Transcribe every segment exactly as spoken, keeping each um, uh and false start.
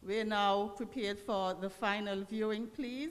We're now prepared for the final viewing, please.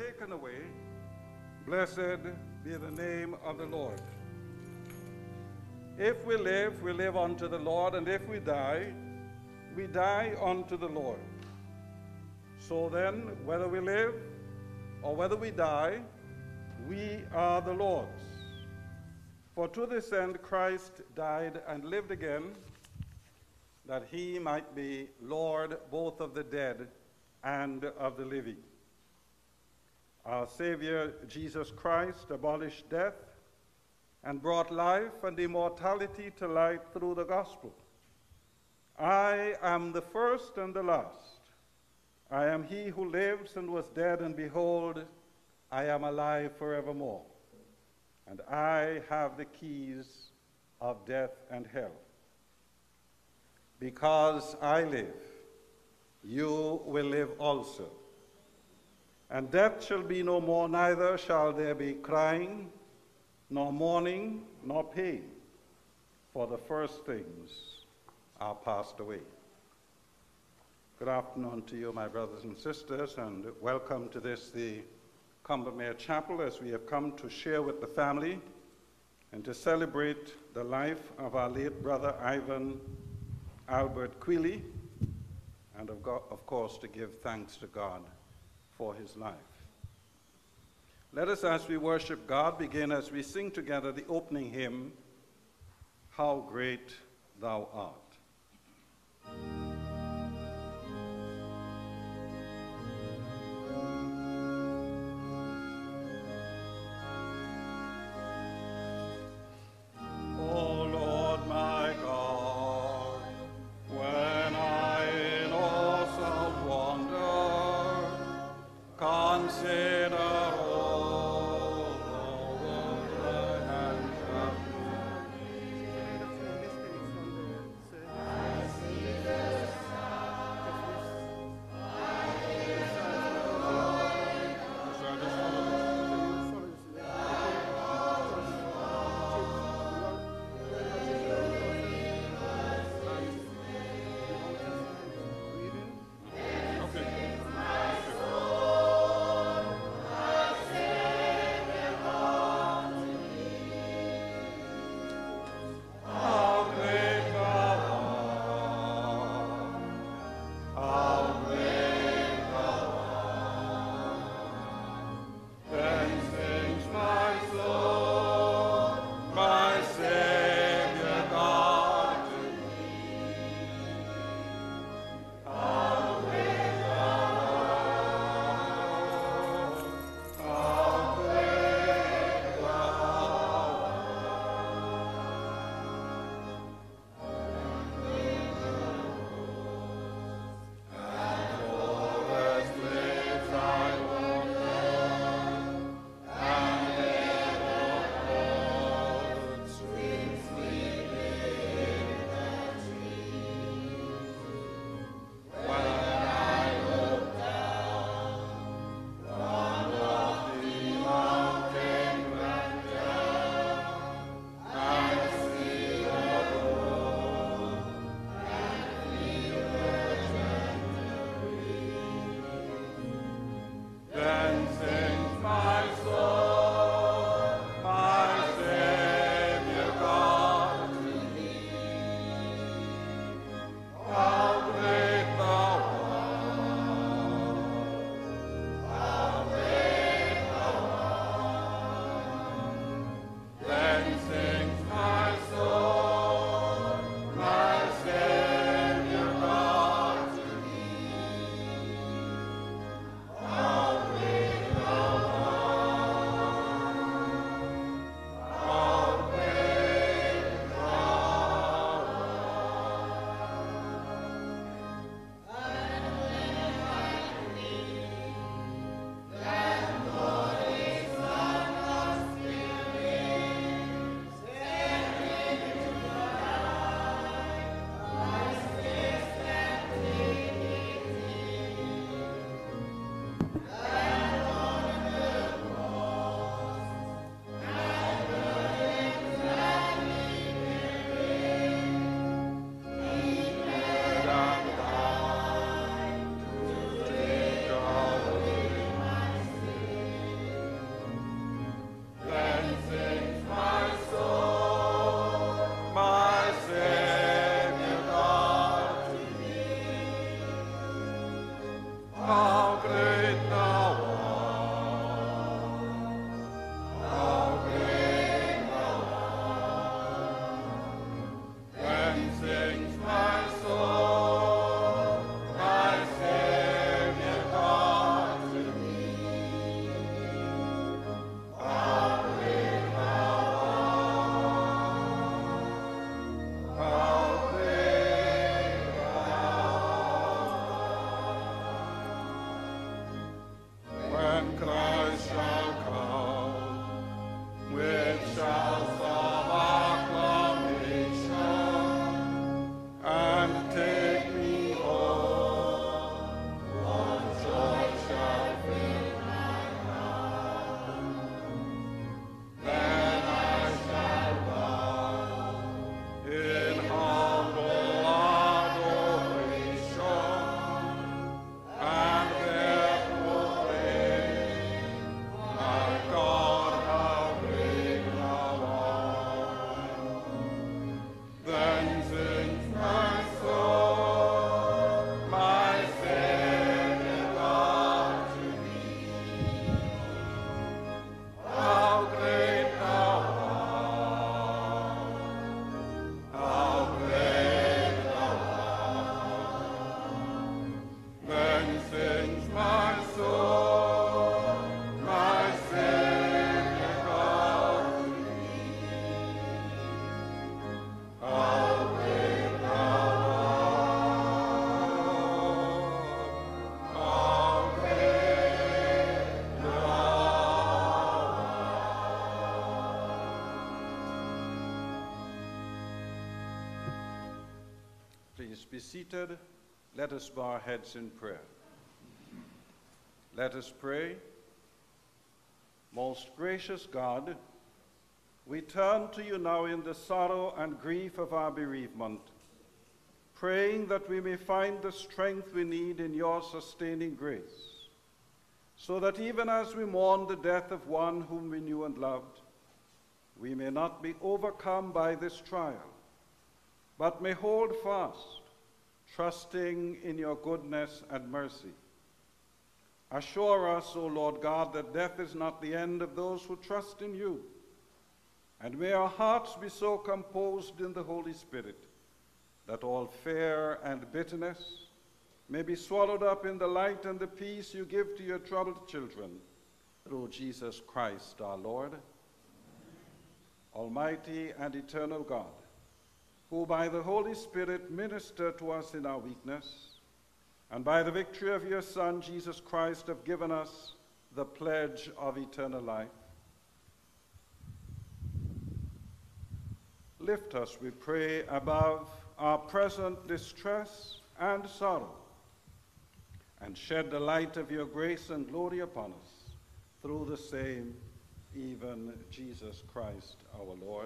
taken away. Blessed be the name of the Lord. If we live, we live unto the Lord, and if we die, we die unto the Lord. So then, whether we live or whether we die, we are the Lord's. For to this end Christ died and lived again, that he might be Lord both of the dead and of the living. Our Savior Jesus Christ abolished death and brought life and immortality to light through the gospel. I am the first and the last. I am he who lives and was dead, and behold, I am alive forevermore. And I have the keys of death and hell. Because I live, you will live also. And death shall be no more, neither shall there be crying, nor mourning, nor pain, for the first things are passed away. Good afternoon to you, my brothers and sisters, and welcome to this, the Combermere Chapel, as we have come to share with the family and to celebrate the life of our late brother Ivan Albert Quilly, and of, God, of course to give thanks to God for his life. Let us, as we worship God, begin as we sing together the opening hymn, How Great Thou Art. Jesus. please be seated. Let us bow our heads in prayer. Let us pray. Most gracious God, we turn to you now in the sorrow and grief of our bereavement, praying that we may find the strength we need in your sustaining grace, so that even as we mourn the death of one whom we knew and loved, we may not be overcome by this trial, but may hold fast, trusting in your goodness and mercy. Assure us, O Lord God, that death is not the end of those who trust in you, and may our hearts be so composed in the Holy Spirit that all fear and bitterness may be swallowed up in the light and the peace you give to your troubled children, through Jesus Christ our Lord. Amen. Almighty and eternal God, who by the Holy Spirit minister to us in our weakness, and by the victory of your Son, Jesus Christ, have given us the pledge of eternal life, lift us, we pray, above our present distress and sorrow, and shed the light of your grace and glory upon us, through the same, even Jesus Christ our Lord.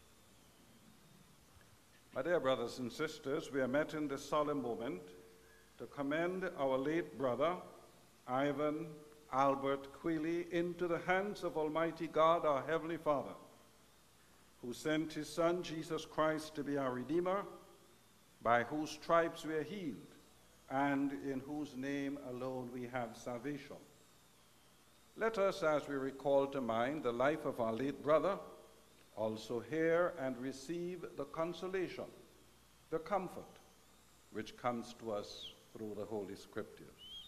My dear brothers and sisters, we are met in this solemn moment to commend our late brother, Ivan Albert Queally, into the hands of Almighty God, our Heavenly Father, who sent his Son, Jesus Christ, to be our Redeemer, by whose stripes we are healed, and in whose name alone we have salvation. Let us, as we recall to mind the life of our late brother, also hear and receive the consolation, the comfort, which comes to us through the Holy Scriptures.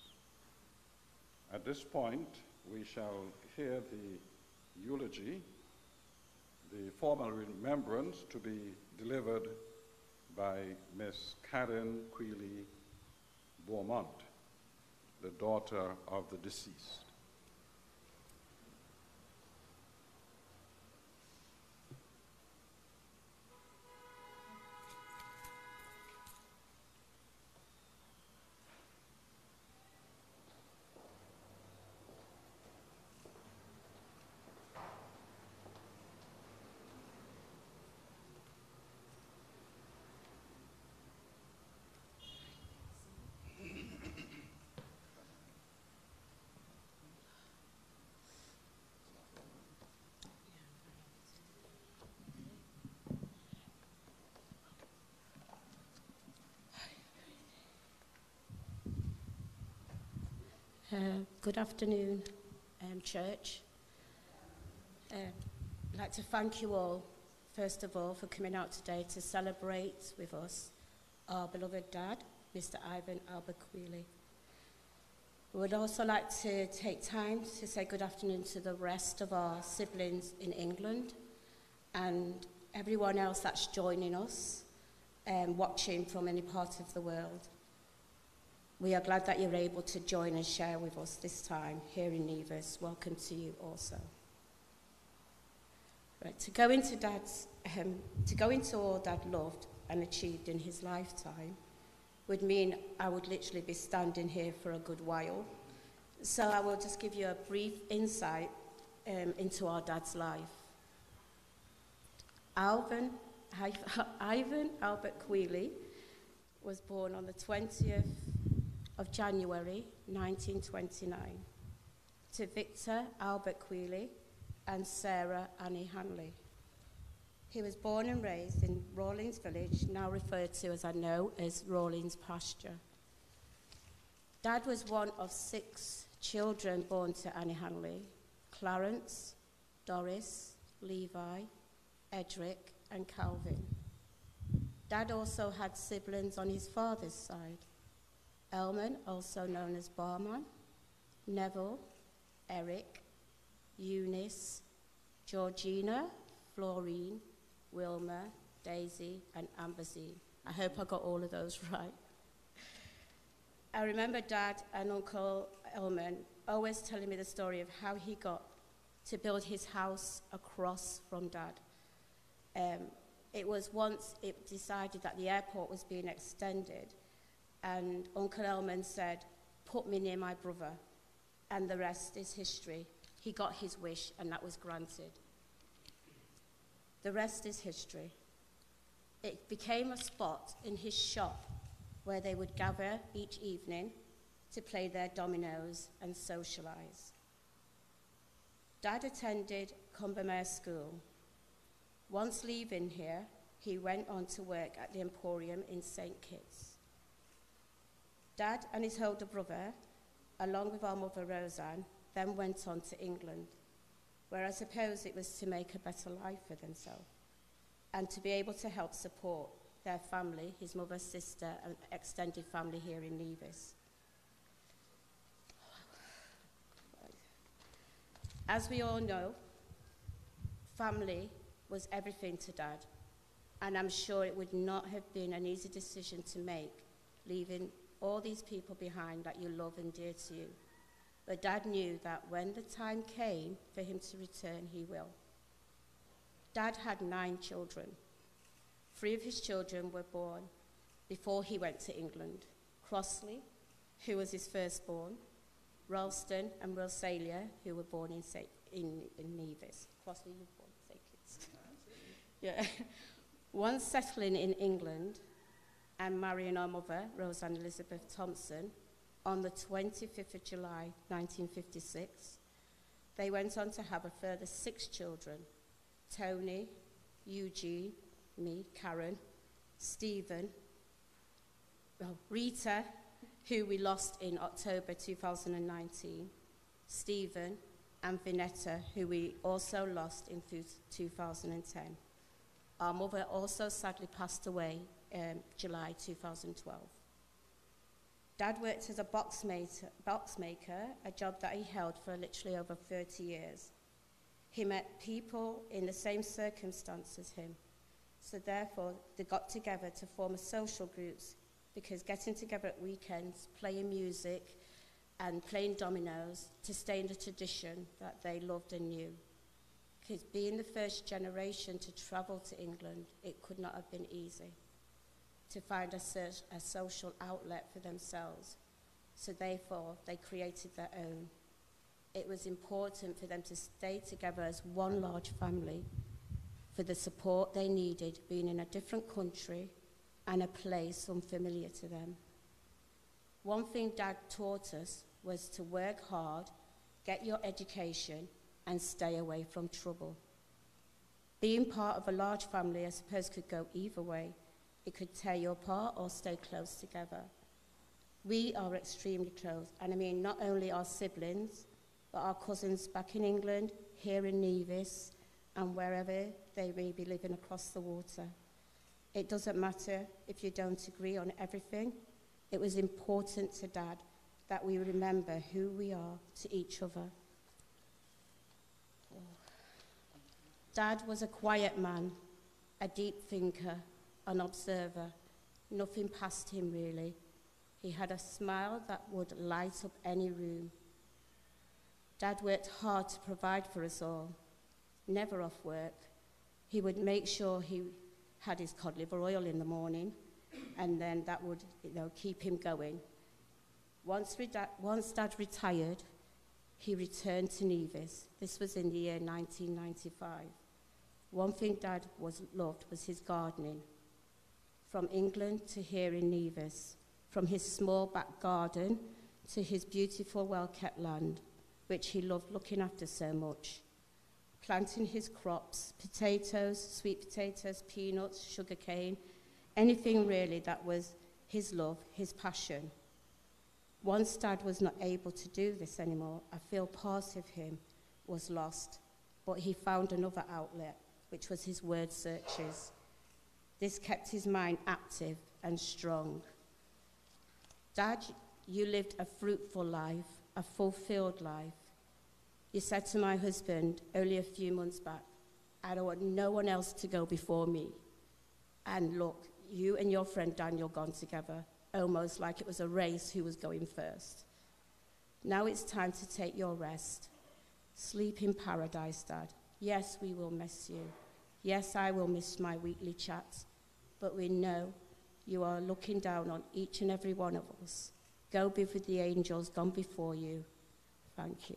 At this point, we shall hear the eulogy, the formal remembrance to be delivered by Miss Karen Queally Beaumont, the daughter of the deceased. Uh, good afternoon, um, church. Uh, I'd like to thank you all, first of all, for coming out today to celebrate with us our beloved dad, Mister Ivan Albert Queally. We would also like to take time to say good afternoon to the rest of our siblings in England and everyone else that's joining us, um, watching from any part of the world. We are glad that you're able to join and share with us this time here in Nevis. Welcome to you also. Right, to go into Dad's, um, to go into all Dad loved and achieved in his lifetime would mean I would literally be standing here for a good while. So I will just give you a brief insight um, into our dad's life. Alvin, Ivan Albert Queally was born on the twentieth of January nineteen twenty-nine to Victor Albert Queally and Sarah Annie Hanley. He was born and raised in Rawlins Village, now referred to, as I know, as Rawlins Pasture. Dad was one of six children born to Annie Hanley: Clarence, Doris, Levi, Edric, and Calvin. Dad also had siblings on his father's side: Elman, also known as Barman, Neville, Eric, Eunice, Georgina, Florine, Wilma, Daisy, and Ambersine. I hope I got all of those right. I remember Dad and Uncle Elman always telling me the story of how he got to build his house across from Dad. Um, It was once it decided that the airport was being extended, and Uncle Elman said, "Put me near my brother," and the rest is history. He got his wish, and that was granted. The rest is history. It became a spot in his shop where they would gather each evening to play their dominoes and socialize. Dad attended Combermere School. Once leaving here, he went on to work at the Emporium in Saint Kitts. Dad and his older brother, along with our mother Roseanne, then went on to England, where I suppose it was to make a better life for themselves and to be able to help support their family, his mother, sister, and extended family here in Nevis. As we all know, family was everything to Dad, and I'm sure it would not have been an easy decision to make, leaving all these people behind that you love and dear to you. But Dad knew that when the time came for him to return, he will. Dad had nine children. Three of his children were born before he went to England. Crossley, who was his firstborn, Ralston and Rosalia, who were born in, Saint, in, in Nevis. Crossley was born in Saint Kitts. Yeah. Once settling in England and marrying our mother, Roseanne Elizabeth Thompson, on the twenty-fifth of July, nineteen fifty-six, they went on to have a further six children: Tony, Eugene, me, Karen, Stephen, well, Rita, who we lost in October two thousand nineteen, Stephen, and Vinetta, who we also lost in two thousand ten. Our mother also sadly passed away in July two thousand twelve. Dad worked as a box maker, box maker, a job that he held for literally over thirty years. He met people in the same circumstance as him, so therefore they got together to form a social groups, because getting together at weekends, playing music and playing dominoes to stay in the tradition that they loved and knew. Because being the first generation to travel to England, it could not have been easy to find a, a social outlet for themselves. So therefore, they created their own. It was important for them to stay together as one large family for the support they needed, being in a different country and a place unfamiliar to them. One thing Dad taught us was to work hard, get your education, and stay away from trouble. Being part of a large family, I suppose, could go either way. It could tear you apart or stay close together. We are extremely close, and I mean not only our siblings, but our cousins back in England, here in Nevis, and wherever they may be living across the water. It doesn't matter if you don't agree on everything. It was important to Dad that we remember who we are to each other. Dad was a quiet man, a deep thinker, an observer. Nothing passed him, really. He had a smile that would light up any room. Dad worked hard to provide for us all, never off work. He would make sure he had his cod liver oil in the morning, and then that would, you know, keep him going. Once, once Dad retired, he returned to Nevis. This was in the year nineteen ninety-five. One thing Dad was loved was his gardening. From England to here in Nevis, from his small back garden to his beautiful well-kept land, which he loved looking after so much. Planting his crops, potatoes, sweet potatoes, peanuts, sugarcane, anything really that was his love, his passion. Once Dad was not able to do this anymore, I feel part of him was lost, but he found another outlet, which was his word searches. This kept his mind active and strong. Dad, you lived a fruitful life, a fulfilled life. You said to my husband only a few months back, I don't want no one else to go before me. And look, you and your friend Daniel gone together, almost like it was a race who was going first. Now it's time to take your rest. Sleep in paradise, Dad. Yes, we will miss you. Yes, I will miss my weekly chats, but we know you are looking down on each and every one of us. Go be with the angels gone before you. Thank you.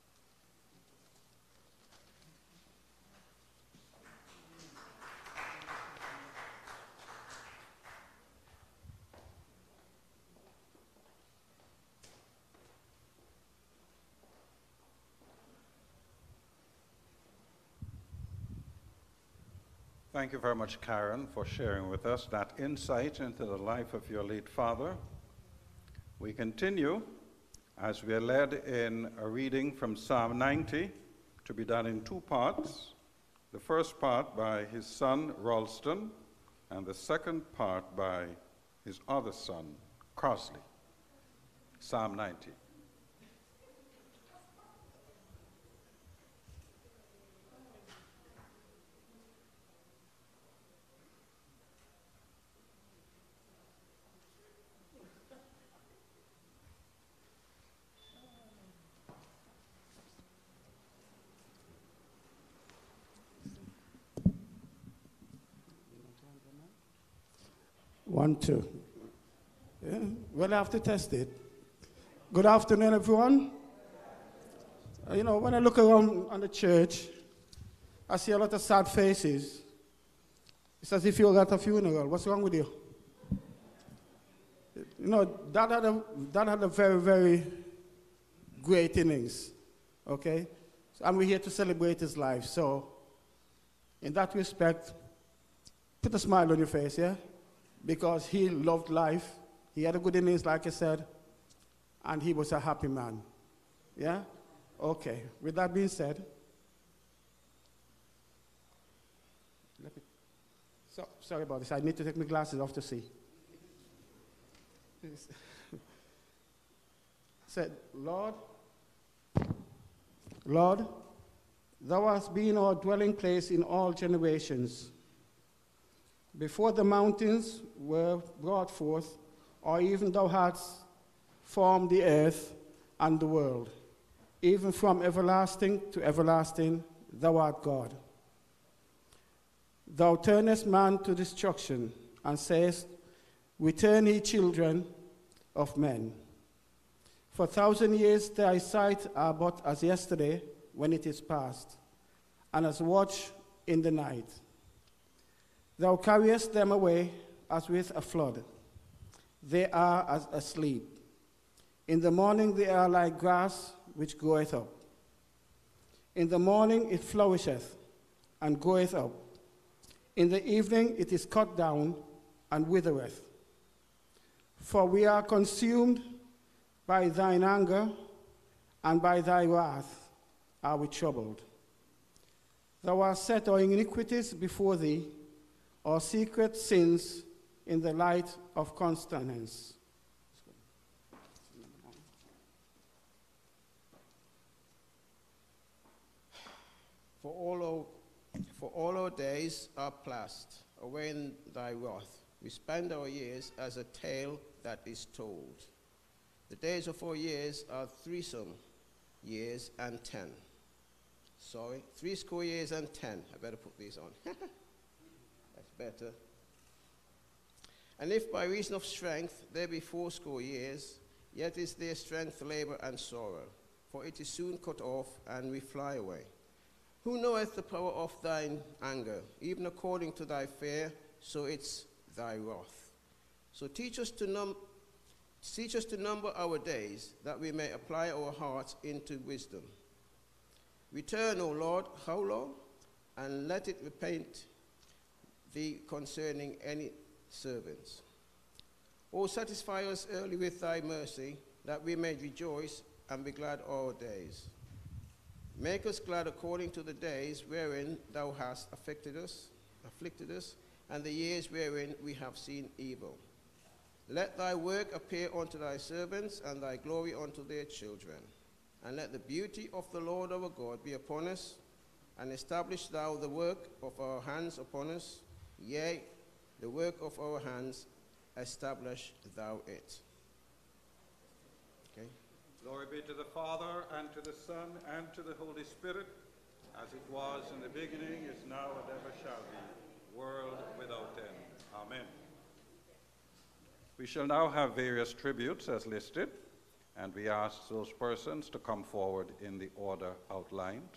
Thank you very much, Karen, for sharing with us that insight into the life of your late father. We continue as we are led in a reading from Psalm ninety, to be done in two parts. The first part by his son, Ralston, and the second part by his other son, Crosley. Psalm ninety. One, two. Yeah. Well, I have to test it. Good afternoon, everyone. Uh, you know, when I look around on the church, I see a lot of sad faces. It's as if you're at a funeral. What's wrong with you? You know, Dad had a, Dad had a very, very great innings, okay? And we're here to celebrate his life. So, in that respect, put a smile on your face, yeah? Because he loved life. He had a good innings, like I said, and he was a happy man. Yeah? Okay. With that being said, let me, so, sorry about this. I need to take my glasses off to see. Said, Lord, Lord, thou hast been our dwelling place in all generations. Before the mountains were brought forth, or even thou hadst formed the earth and the world, even from everlasting to everlasting, thou art God. Thou turnest man to destruction, and sayest, return ye children of men. For a thousand years thy sight are but as yesterday when it is past, and as watch in the night. Thou carriest them away as with a flood. They are as asleep. In the morning they are like grass which groweth up. In the morning it flourisheth and groweth up. In the evening it is cut down and withereth. For we are consumed by thine anger, and by thy wrath are we troubled. Thou hast set our iniquities before thee, our secret sins in the light of constance. For all our, for all our days are past away in thy wrath. We spend our years as a tale that is told. The days of our years are threesome years and ten. Sorry, three score years and ten. I better put these on. That's better. And if by reason of strength there be fourscore years, yet is their strength labor and sorrow, for it is soon cut off, and we fly away. Who knoweth the power of thine anger? Even according to thy fear, so it's thy wrath. So teach us to num teach us to number our days, that we may apply our hearts into wisdom. Return, O Lord, how long? And let it repent thee concerning any servants. O satisfy us early with thy mercy, that we may rejoice and be glad all days. Make us glad according to the days wherein thou hast afflicted us, afflicted us, and the years wherein we have seen evil. Let thy work appear unto thy servants, and thy glory unto their children. And let the beauty of the Lord our God be upon us, and establish thou the work of our hands upon us. Yea, the work of our hands, establish thou it. Okay. Glory be to the Father, and to the Son, and to the Holy Spirit, as it was in the beginning, is now, and ever shall be, world without end. Amen. We shall now have various tributes as listed, and we ask those persons to come forward in the order outlined.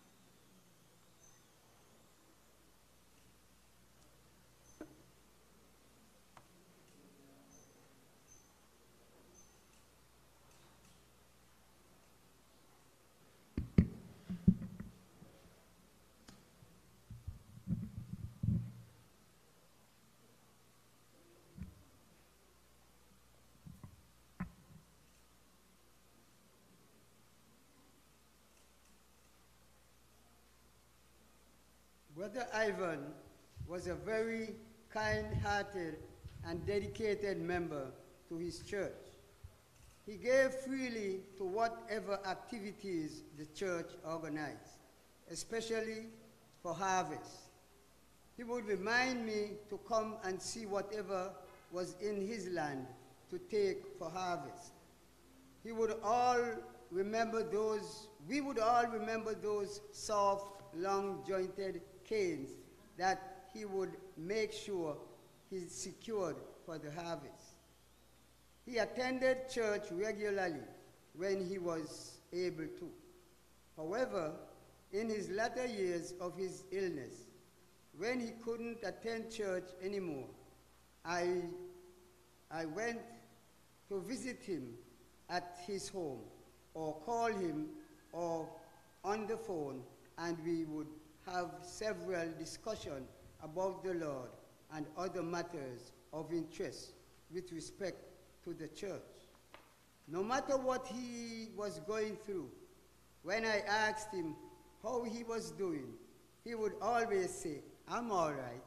Brother Ivan was a very kind-hearted and dedicated member to his church. He gave freely to whatever activities the church organized, especially for harvest. He would remind me to come and see whatever was in his land to take for harvest. He would all remember those, we would all remember those soft, long-jointed canes that he would make sure he secured for the harvest. He attended church regularly when he was able to. However, in his latter years of his illness, when he couldn't attend church anymore, I, I went to visit him at his home, or call him, or on the phone, and we would have several discussions about the Lord and other matters of interest with respect to the church. No matter what he was going through, when I asked him how he was doing, he would always say, "I'm all right."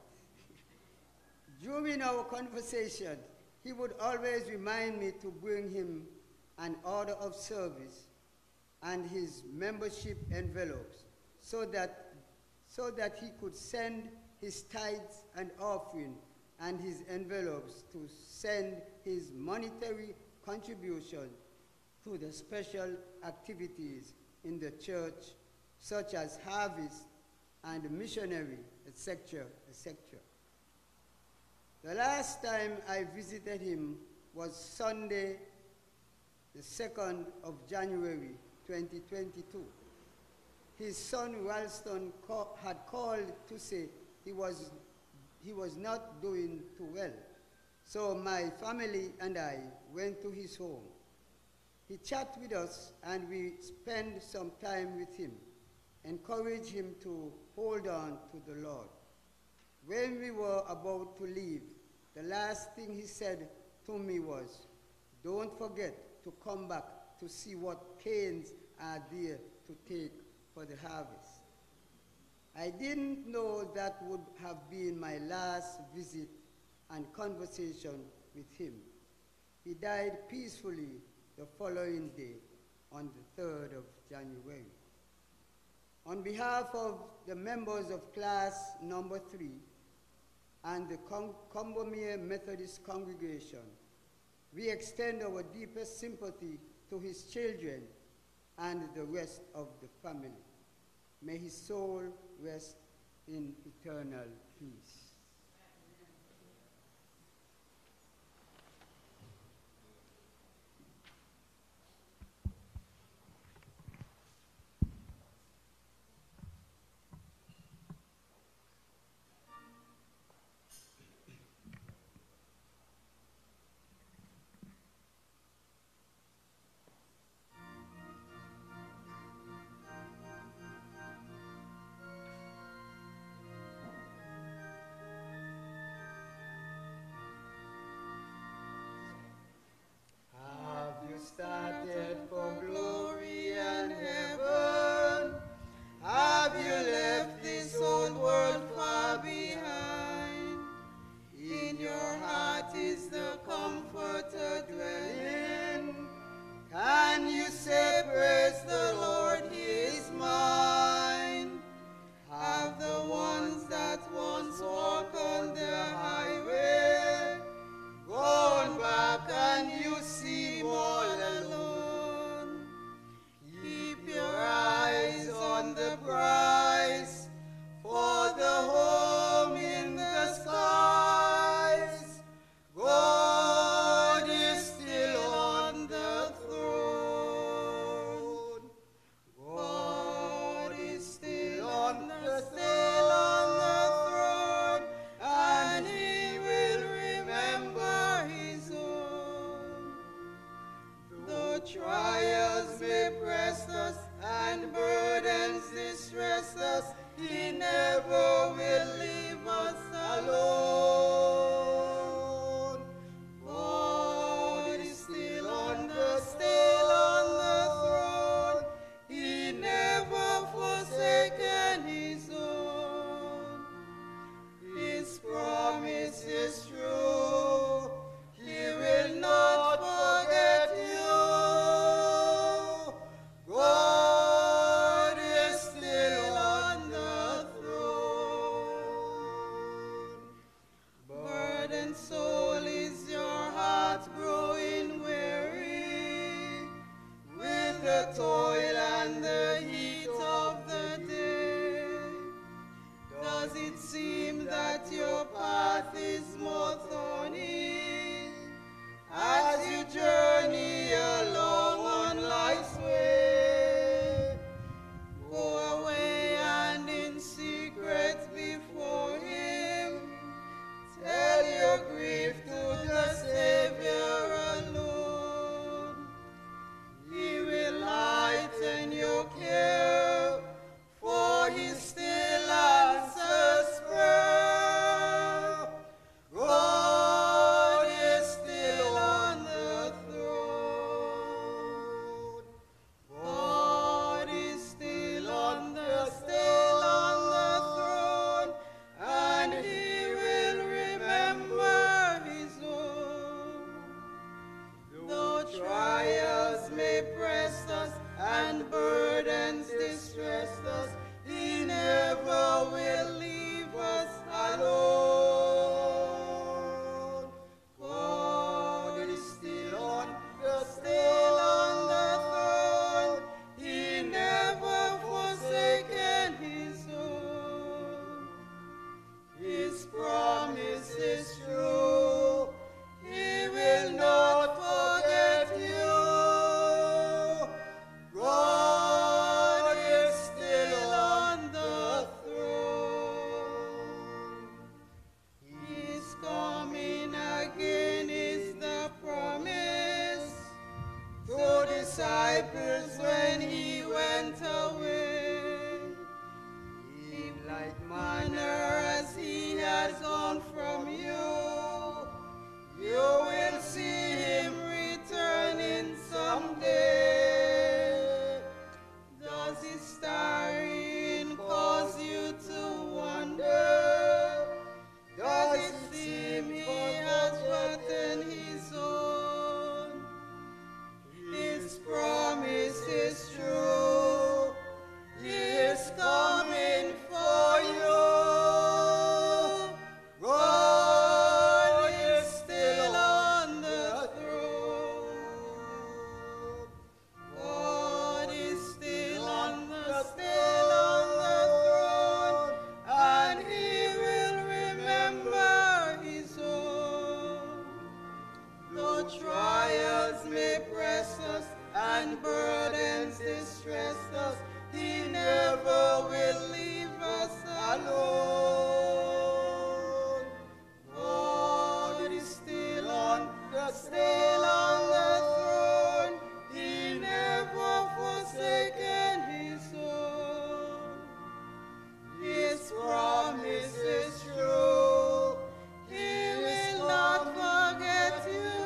During our conversation, he would always remind me to bring him an order of service and his membership envelopes so that so that he could send his tithes and offering and his envelopes to send his monetary contribution to the special activities in the church, such as harvest and missionary, et cetera, et cetera. The last time I visited him was Sunday, the second of January, twenty twenty-two. His son Ralston call, had called to say he was, he was not doing too well. So my family and I went to his home. He chatted with us and we spent some time with him, encouraged him to hold on to the Lord. When we were about to leave, the last thing he said to me was, "Don't forget to come back to see what canes are there to take for the harvest." I didn't know that would have been my last visit and conversation with him. He died peacefully the following day, on the third of January. On behalf of the members of class number three and the Combermere Methodist congregation, we extend our deepest sympathy to his children and the rest of the family. May his soul rest in eternal peace. Started for glory and heaven? Have you left this old world far behind? In your heart is the Comforter dwelling. Can you say, "Praise the Lord, He is mine"? Have the ones that once walked on the highway gone back and you seem all alone? trials may press us and burdens distress us, he never will leave us alone. God is still on the, still on the throne. He never forsaken his own. His promise is true. He will not forget you. God is still on the throne. Burdened soul, is your heart growing weary with the toil and the heat of the day? Does it seem that your path is more thorny as you journey along on life's way? Go away and in secret before him, tell your grief to the Savior alone. He will lighten your care, for he still answers prayer. God is still on the throne. God is still on the, still on the throne, and he will remember his own. Though trials may press us and burdens distress us, he never will leave us alone. God is still on the, still on the throne. He never forsaken his own. His promise is true. He will not forget you. God is still on the throne. He's coming again is the promise to disciples when he went away. In like manner as he has gone from you, you will see him returning someday. Does his tarrying cause you to wonder? Does it seem he has forgotten his own? His promise is true. He is coming for you. God is still on the throne. God is still on the, still on the throne, and he will remember his own. Though trials may press us and burdens distress us, he never will leave us alone. God is still on the, still on the throne. He never forsaken his own. His promise is true. He will not forget you.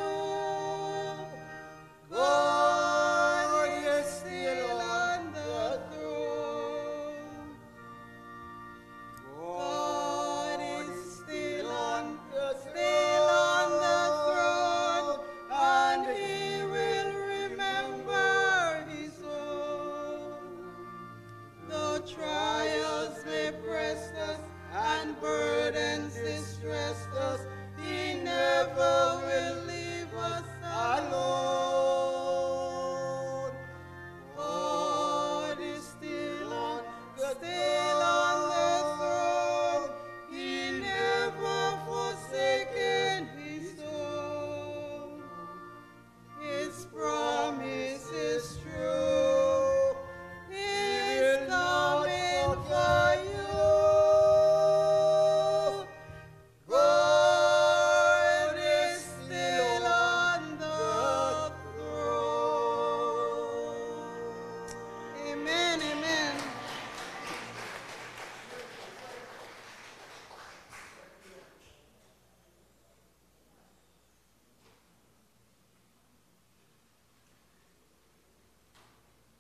God is still on the throne.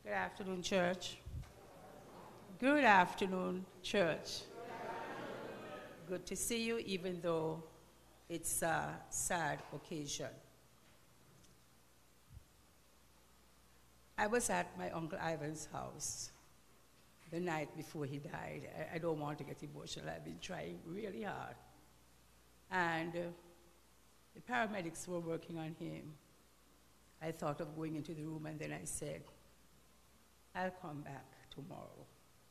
Good afternoon, church. Good afternoon, church. Good to see you, even though it's a sad occasion. I was at my Uncle Ivan's house the night before he died. I, I don't want to get emotional. I've been trying really hard. And uh, the paramedics were working on him. I thought of going into the room, and then I said, I'll come back tomorrow.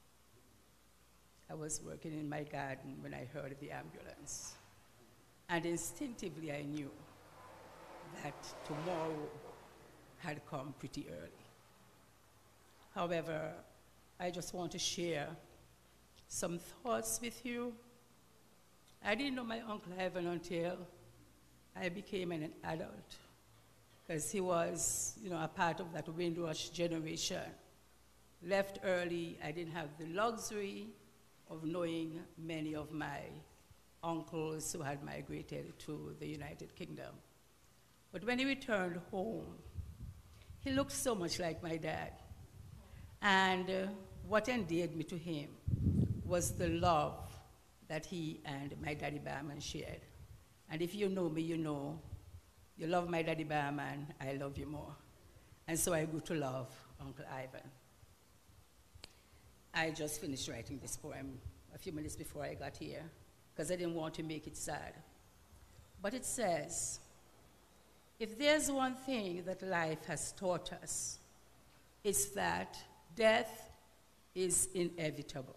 I was working in my garden when I heard the ambulance. And instinctively I knew that tomorrow had come pretty early. However, I just want to share some thoughts with you. I didn't know my Uncle Ivan until I became an adult, because he was, you know, a part of that Windrush generation. Left early, I didn't have the luxury of knowing many of my uncles who had migrated to the United Kingdom. But when he returned home, he looked so much like my dad. And uh, what endeared me to him was the love that he and my daddy Barman shared. And if you know me, you know, you love my daddy Barman, I love you more. And so I grew to love Uncle Ivan. I just finished writing this poem a few minutes before I got here, because I didn't want to make it sad. But it says, if there's one thing that life has taught us, it's that death is inevitable.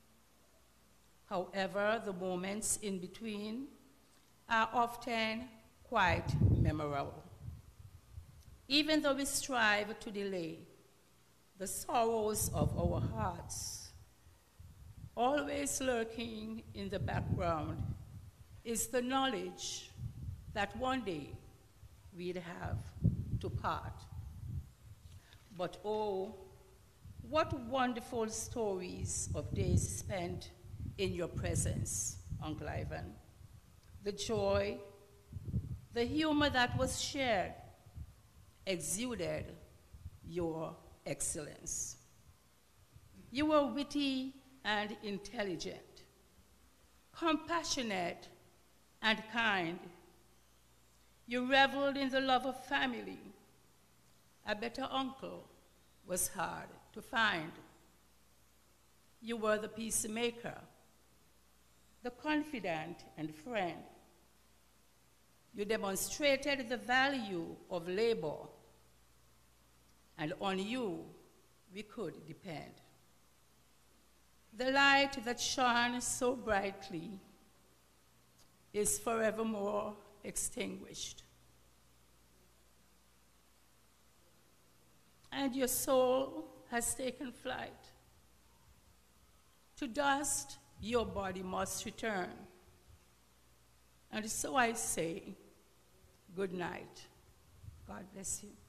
However, the moments in between are often quite memorable. Even though we strive to delay the sorrows of our hearts, always lurking in the background is the knowledge that one day we'd have to part. But oh, what wonderful stories of days spent in your presence, Uncle Ivan. The joy, the humor that was shared exuded your excellence. You were witty and intelligent, compassionate and kind. You reveled in the love of family. A better uncle was hard to find. You were the peacemaker, the confidant and friend. You demonstrated the value of labor, and on you we could depend. The light that shone so brightly is forevermore extinguished. And your soul has taken flight. To dust, your body must return. And so I say, good night. God bless you.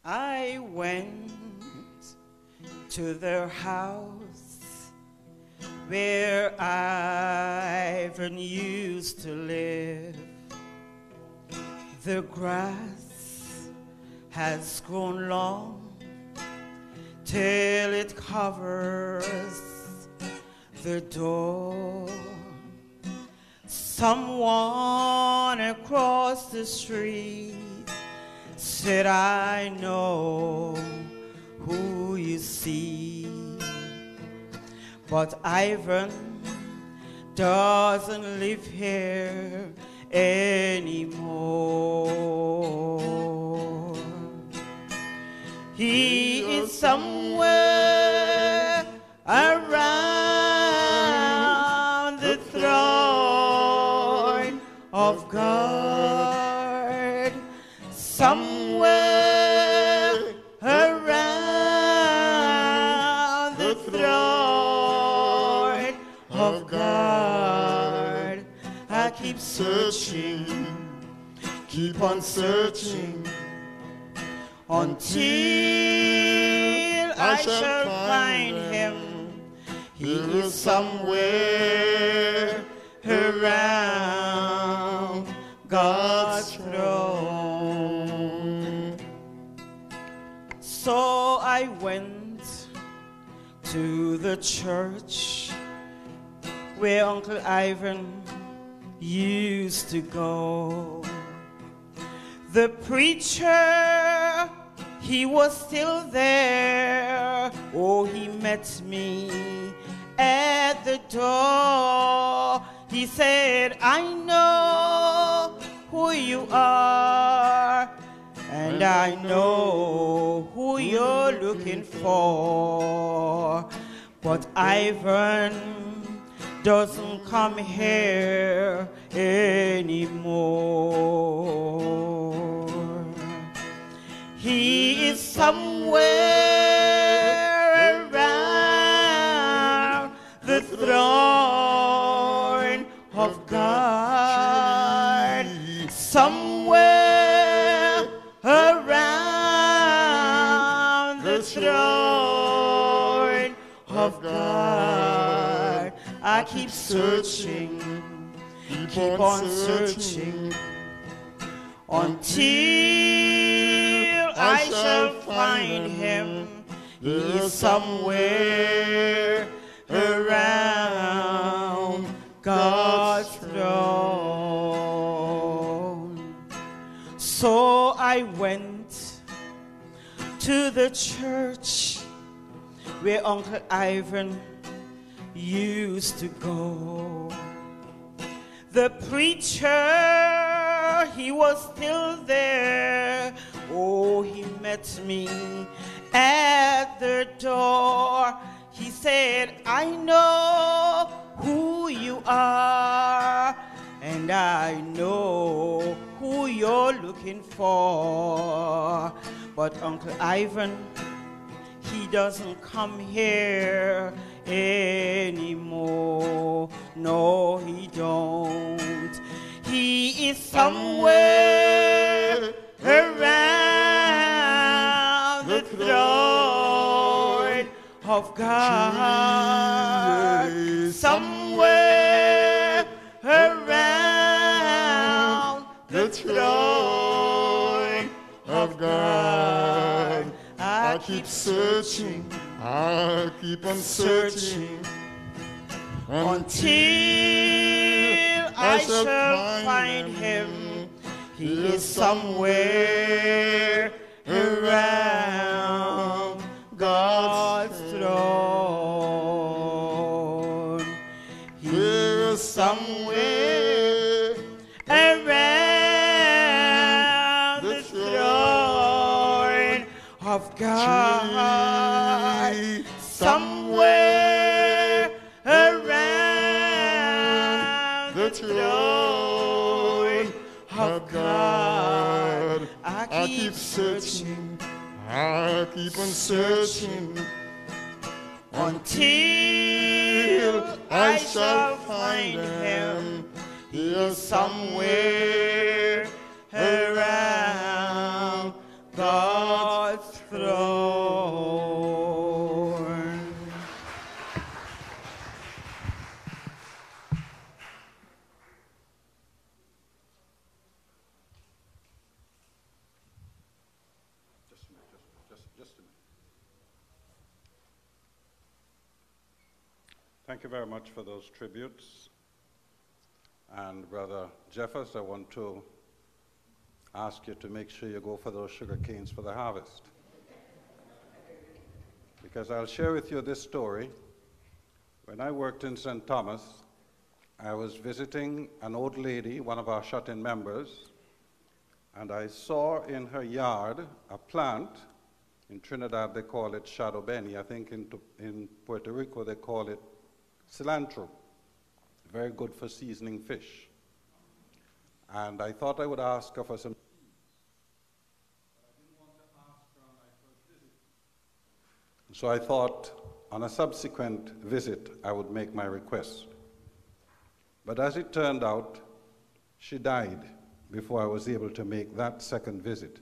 I went to their house where Ivan used to live. The grass has grown long till it covers the door. Someone across the street said, I know who you see. But Ivan doesn't live here anymore. He is somewhere around the throne of God, somewhere around the throne of God. I keep searching, keep on searching, until I shall find him. He is somewhere around God's throne. So I went to the church where Uncle Ivan used to go. The preacher, he was still there. Oh, he met me at the door. He said, I know who you are, and I know who you're looking for. But Ivan doesn't come here anymore. He is somewhere around the throne of God, somewhere around the throne of God. I keep searching, keep on searching, until I shall find him. He is somewhere around God's throne. So I went to the church where Uncle Ivan used to go. The preacher, he was still there. Oh, he met me at the door. He said, I know who you are, and I know who you're looking for. But Uncle Ivan, he doesn't come here anymore. No, he don't. He is somewhere around the throne of God, somewhere around the throne of God. I keep searching, I keep on searching until I shall find him. He is somewhere around God's throne. He is somewhere around the throne of God, somewhere around the throne of God. I keep searching, I keep on searching until I shall find him. He is somewhere around God's Thank you very much for those tributes. And Brother Jeffers, I want to ask you to make sure you go for those sugar canes for the harvest. Because I'll share with you this story. When I worked in Saint Thomas, I was visiting an old lady, one of our shut-in members, and I saw in her yard a plant. In Trinidad, they call it shadow benny. I think in, in Puerto Rico, they call it cilantro. Very good for seasoning fish. And I thought I would ask her for some. But I didn't want to ask her on my first visit. So I thought on a subsequent visit, I would make my request. But as it turned out, she died before I was able to make that second visit.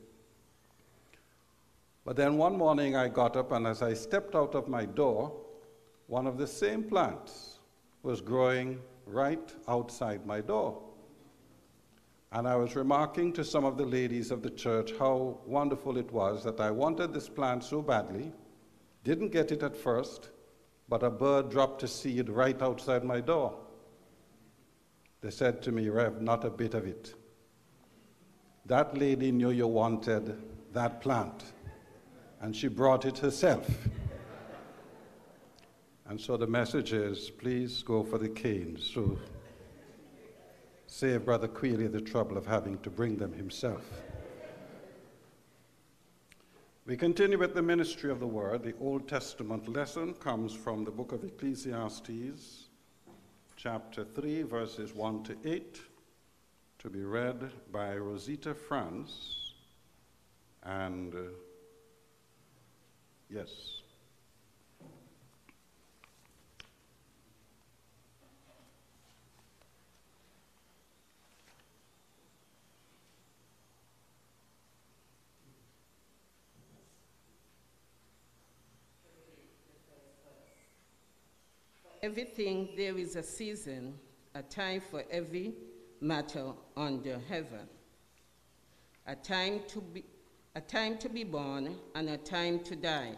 But then one morning I got up, and as I stepped out of my door, one of the same plants was growing right outside my door. And I was remarking to some of the ladies of the church how wonderful it was that I wanted this plant so badly, didn't get it at first, but a bird dropped a seed right outside my door. They said to me, "Rev, not a bit of it. That lady knew you wanted that plant, and she brought it herself." And so the message is, please go for the canes to save Brother Quealy the trouble of having to bring them himself. We continue with the ministry of the word. The Old Testament lesson comes from the book of Ecclesiastes, chapter three, verses one to eight, to be read by Rosita France. And uh, yes. Everything there is a season, a time for every matter under heaven. A time to be, a time to be born and a time to die.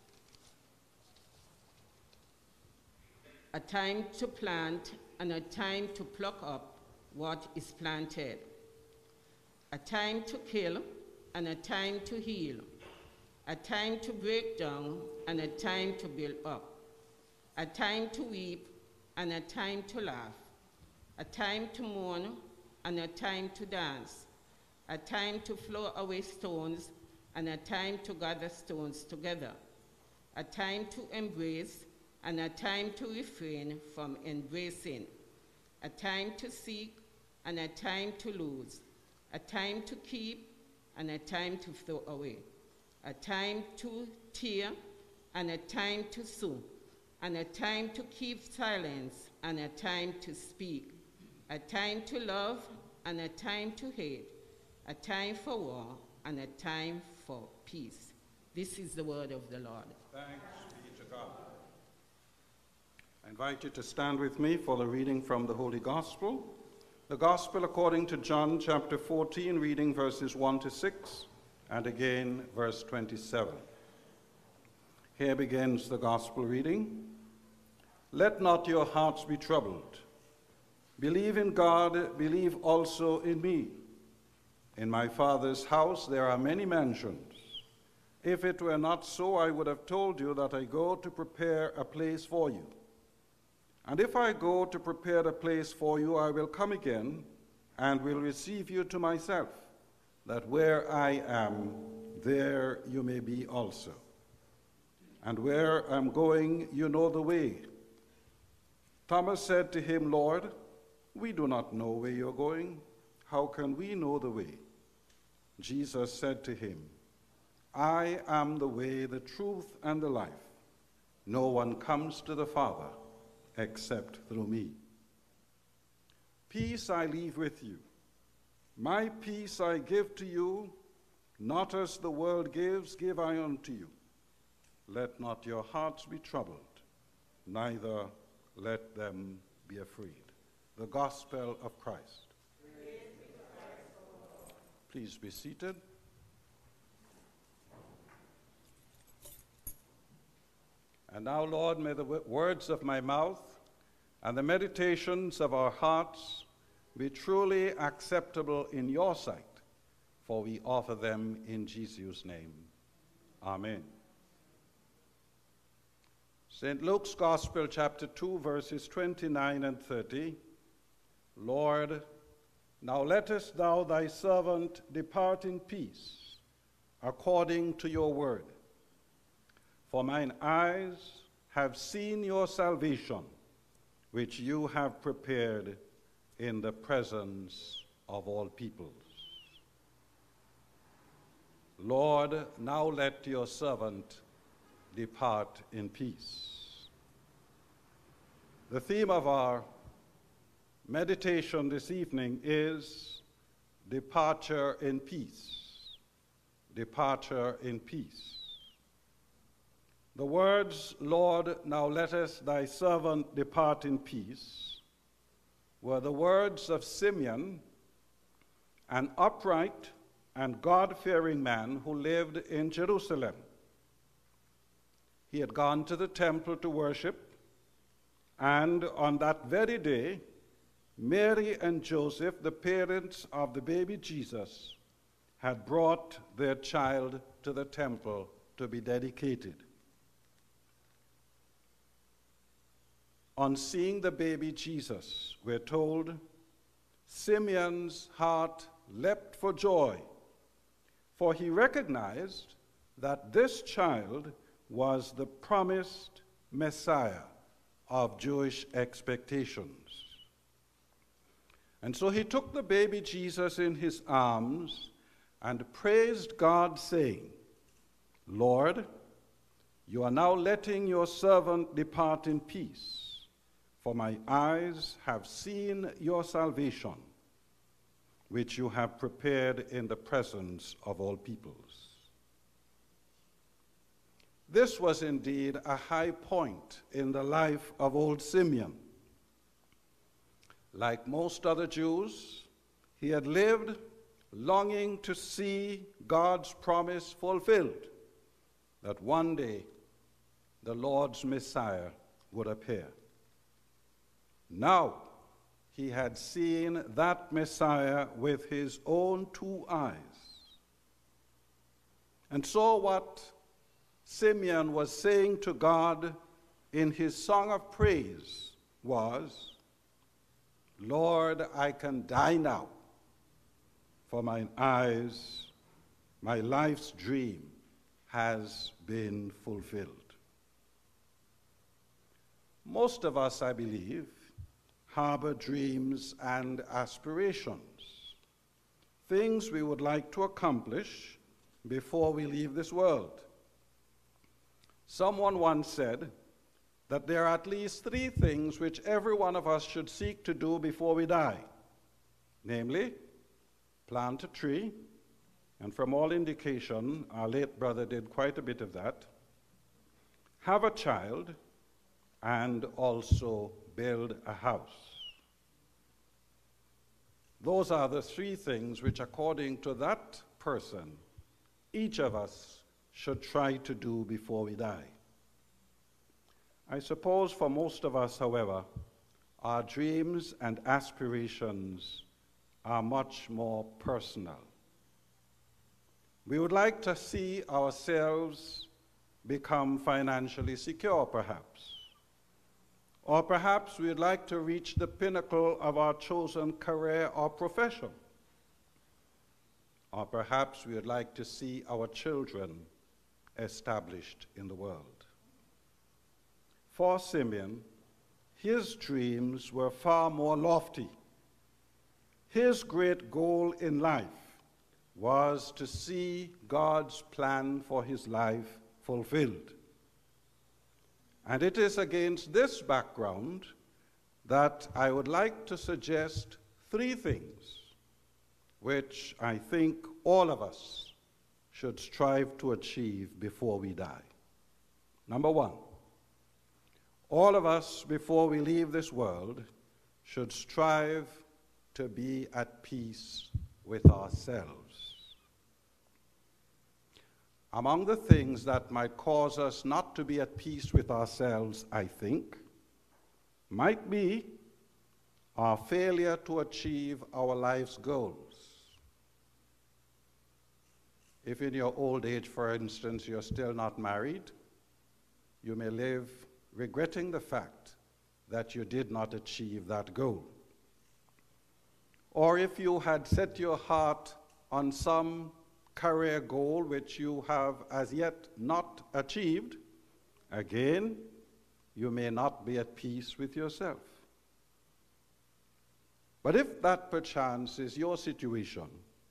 A time to plant and a time to pluck up what is planted. A time to kill and a time to heal. A time to break down and a time to build up. A time to weep and a time to laugh, a time to mourn and a time to dance, a time to throw away stones and a time to gather stones together, a time to embrace and a time to refrain from embracing, a time to seek and a time to lose, a time to keep and a time to throw away, a time to tear and a time to sue, and a time to keep silence, and a time to speak, a time to love, and a time to hate, a time for war, and a time for peace. This is the word of the Lord. Thanks be to God. I invite you to stand with me for the reading from the Holy Gospel. The Gospel according to John chapter fourteen, reading verses one to six, and again verse twenty-seven. Here begins the Gospel reading. Let not your hearts be troubled. Believe in God, believe also in me. In my Father's house there are many mansions. If it were not so, I would have told you that I go to prepare a place for you. And if I go to prepare a place for you, I will come again and will receive you to myself, that where I am, there you may be also. And where I'm going, you know the way. Thomas said to him, Lord, we do not know where you're going. How can we know the way? Jesus said to him, I am the way, the truth, and the life. No one comes to the Father except through me. Peace I leave with you. My peace I give to you, not as the world gives, give I unto you. Let not your hearts be troubled, neither let them be afraid. The Gospel of Christ. Please be seated. And now, Lord, may the words of my mouth and the meditations of our hearts be truly acceptable in your sight, for we offer them in Jesus' name. Amen. Saint Luke's Gospel, chapter two, verses twenty-nine and thirty. Lord, now lettest thou thy servant depart in peace, according to your word. For mine eyes have seen your salvation, which you have prepared in the presence of all peoples. Lord, now let your servant depart in peace. The theme of our meditation this evening is departure in peace. Departure in peace. The words, Lord, now lettest thy servant depart in peace, were the words of Simeon, an upright and God-fearing man who lived in Jerusalem. He had gone to the temple to worship, and on that very day, Mary and Joseph, the parents of the baby Jesus, had brought their child to the temple to be dedicated. On seeing the baby Jesus, we're told, Simeon's heart leapt for joy, for he recognized that this child was the promised Messiah of Jewish expectations. And so he took the baby Jesus in his arms and praised God, saying, Lord, you are now letting your servant depart in peace, for my eyes have seen your salvation, which you have prepared in the presence of all peoples. This was indeed a high point in the life of old Simeon. Like most other Jews, he had lived longing to see God's promise fulfilled, that one day the Lord's Messiah would appear. Now he had seen that Messiah with his own two eyes, and saw what Simeon was saying to God in his song of praise was, Lord, I can die now, for mine eyes, my life's dream has been fulfilled. Most of us, I believe, harbor dreams and aspirations, things we would like to accomplish before we leave this world. Someone once said that there are at least three things which every one of us should seek to do before we die. Namely, plant a tree, and from all indication, our late brother did quite a bit of that, have a child, and also build a house. Those are the three things which, according to that person, each of us should try to do before we die. I suppose for most of us, however, our dreams and aspirations are much more personal. We would like to see ourselves become financially secure, perhaps. Or perhaps we'd like to reach the pinnacle of our chosen career or profession. Or perhaps we would like to see our children established in the world. For Simeon, his dreams were far more lofty. His great goal in life was to see God's plan for his life fulfilled. And it is against this background that I would like to suggest three things which I think all of us should strive to achieve before we die. Number one, all of us, before we leave this world, should strive to be at peace with ourselves. Among the things that might cause us not to be at peace with ourselves, I think, might be our failure to achieve our life's goals. If in your old age, for instance, you're still not married, you may live regretting the fact that you did not achieve that goal. Or if you had set your heart on some career goal which you have as yet not achieved, again, you may not be at peace with yourself. But if that perchance is your situation,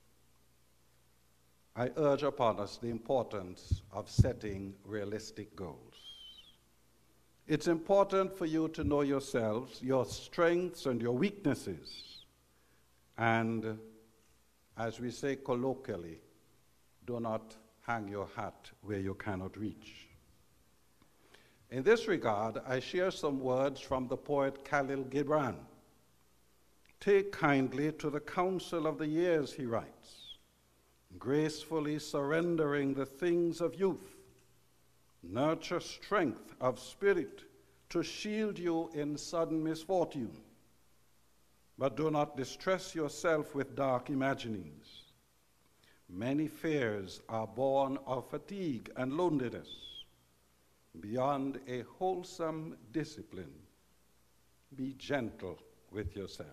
I urge upon us the importance of setting realistic goals. It's important for you to know yourselves, your strengths and your weaknesses, and, as we say colloquially, do not hang your hat where you cannot reach. In this regard, I share some words from the poet Khalil Gibran. Take kindly to the counsel of the years, he writes, gracefully surrendering the things of youth. Nurture strength of spirit to shield you in sudden misfortune. But do not distress yourself with dark imaginings. Many fears are born of fatigue and loneliness. Beyond a wholesome discipline, be gentle with yourselves.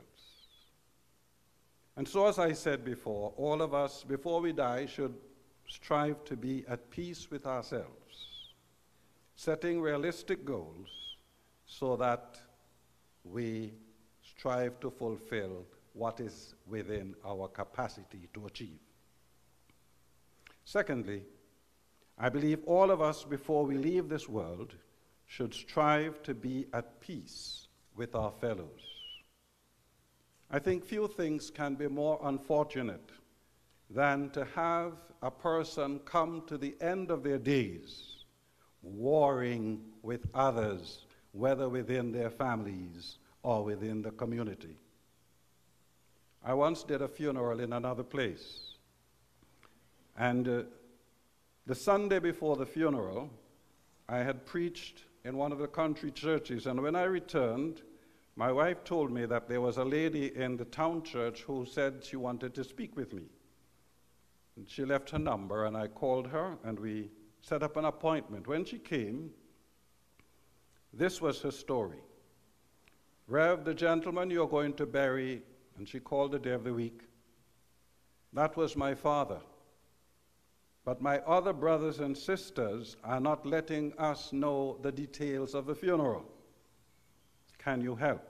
And so, as I said before, all of us, before we die, should strive to be at peace with ourselves, setting realistic goals so that we strive to fulfill what is within our capacity to achieve. Secondly, I believe all of us, before we leave this world, should strive to be at peace with our fellows. I think few things can be more unfortunate than to have a person come to the end of their days warring with others, whether within their families or within the community. I once did a funeral in another place, and uh, the Sunday before the funeral, I had preached in one of the country churches, and when I returned, my wife told me that there was a lady in the town church who said she wanted to speak with me. And she left her number, and I called her, and we set up an appointment. When she came, this was her story. Rev, the gentleman you're going to bury, and she called the day of the week, that was my father. But my other brothers and sisters are not letting us know the details of the funeral. Can you help?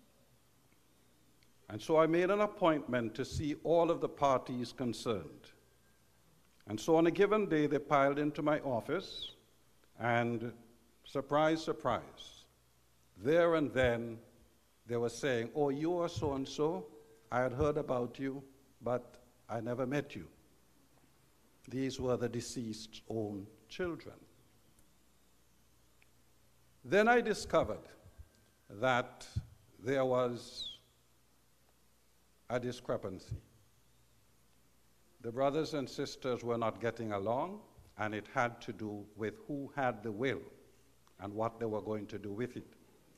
And so I made an appointment to see all of the parties concerned. And so on a given day, they piled into my office, and surprise, surprise, there and then they were saying, oh, you are so-and-so, I had heard about you, but I never met you. These were the deceased's own children. Then I discovered that there was a discrepancy. The brothers and sisters were not getting along, and it had to do with who had the will and what they were going to do with it.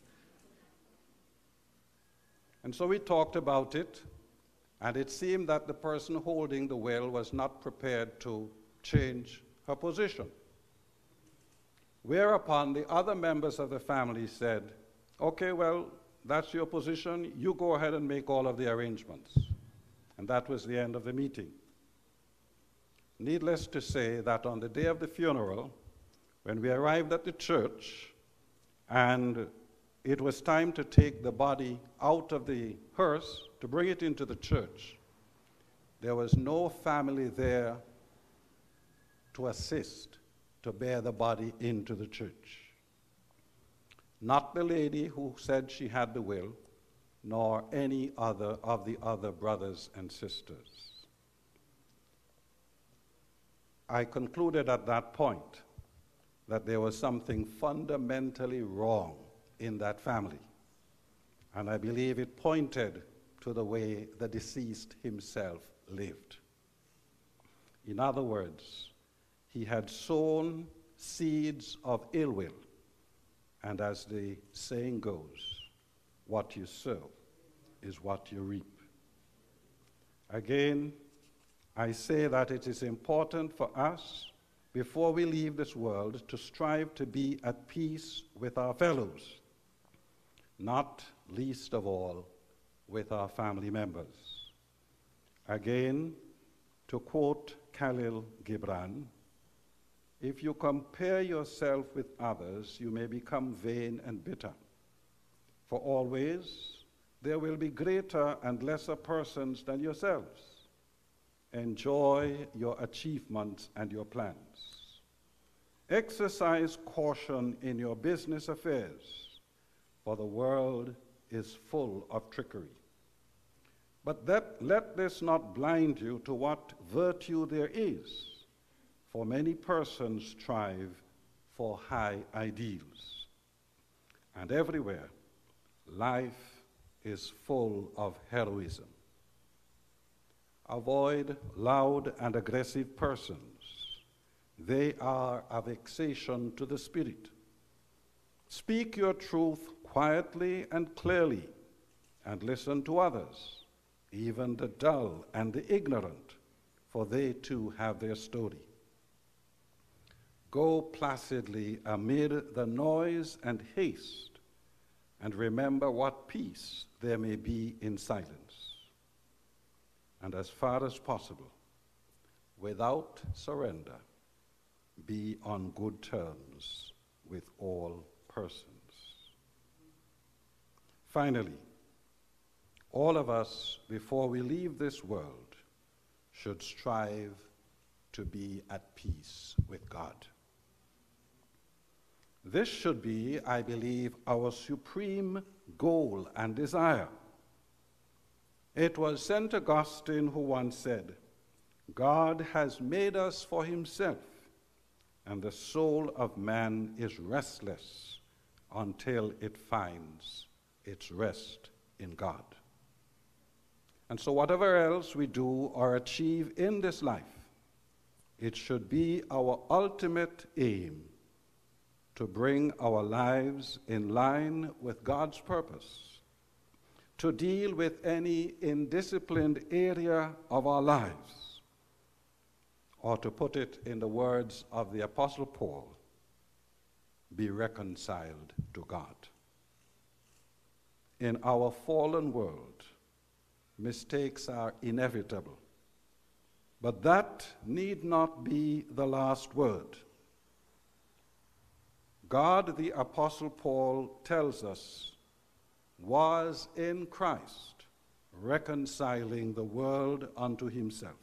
And so we talked about it, and it seemed that the person holding the will was not prepared to change her position. Whereupon the other members of the family said, okay, well, that's your position. You go ahead and make all of the arrangements. And that was the end of the meeting. Needless to say that on the day of the funeral, when we arrived at the church and it was time to take the body out of the hearse to bring it into the church, there was no family there to assist to bear the body into the church. Not the lady who said she had the will, nor any other of the other brothers and sisters. I concluded at that point that there was something fundamentally wrong in that family, and I believe it pointed to the way the deceased himself lived. In other words, he had sown seeds of ill will, and as the saying goes, What you sow is what you reap. Again, I say that it is important for us, before we leave this world, to strive to be at peace with our fellows, not least of all with our family members. Again, to quote Khalil Gibran, if you compare yourself with others, you may become vain and bitter. For always there will be greater and lesser persons than yourselves. Enjoy your achievements and your plans. Exercise caution in your business affairs, for the world is full of trickery. But that, let this not blind you to what virtue there is, for many persons strive for high ideals. And everywhere, life is full of heroism. Avoid loud and aggressive persons. They are a vexation to the spirit. Speak your truth quietly and clearly, and listen to others, even the dull and the ignorant, for they too have their story. Go placidly amid the noise and haste, and remember what peace there may be in silence. And as far as possible, without surrender, be on good terms with all persons. Finally, all of us, before we leave this world, should strive to be at peace with God. This should be, I believe, our supreme goal and desire. It was Saint Augustine who once said, God has made us for himself, and the soul of man is restless until it finds its rest in God. And so whatever else we do or achieve in this life, it should be our ultimate aim to bring our lives in line with God's purpose, to deal with any indisciplined area of our lives, or to put it in the words of the Apostle Paul, be reconciled to God. In our fallen world, mistakes are inevitable, but that need not be the last word. God, the Apostle Paul tells us, was in Christ reconciling the world unto himself.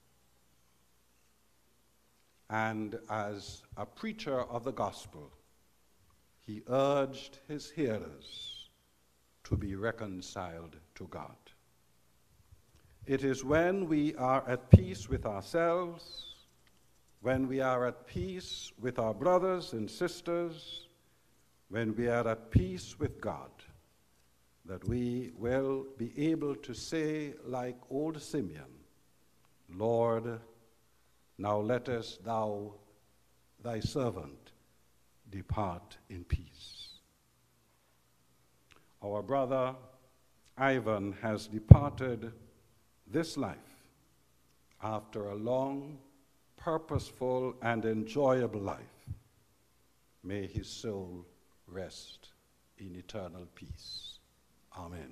And as a preacher of the gospel, he urged his hearers to be reconciled to God. It is when we are at peace with ourselves, when we are at peace with our brothers and sisters, when we are at peace with God, that we will be able to say, like old Simeon, Lord, now lettest thou, thy servant, depart in peace. Our brother Ivan has departed this life after a long, purposeful, and enjoyable life. May his soul rest in eternal peace. Amen.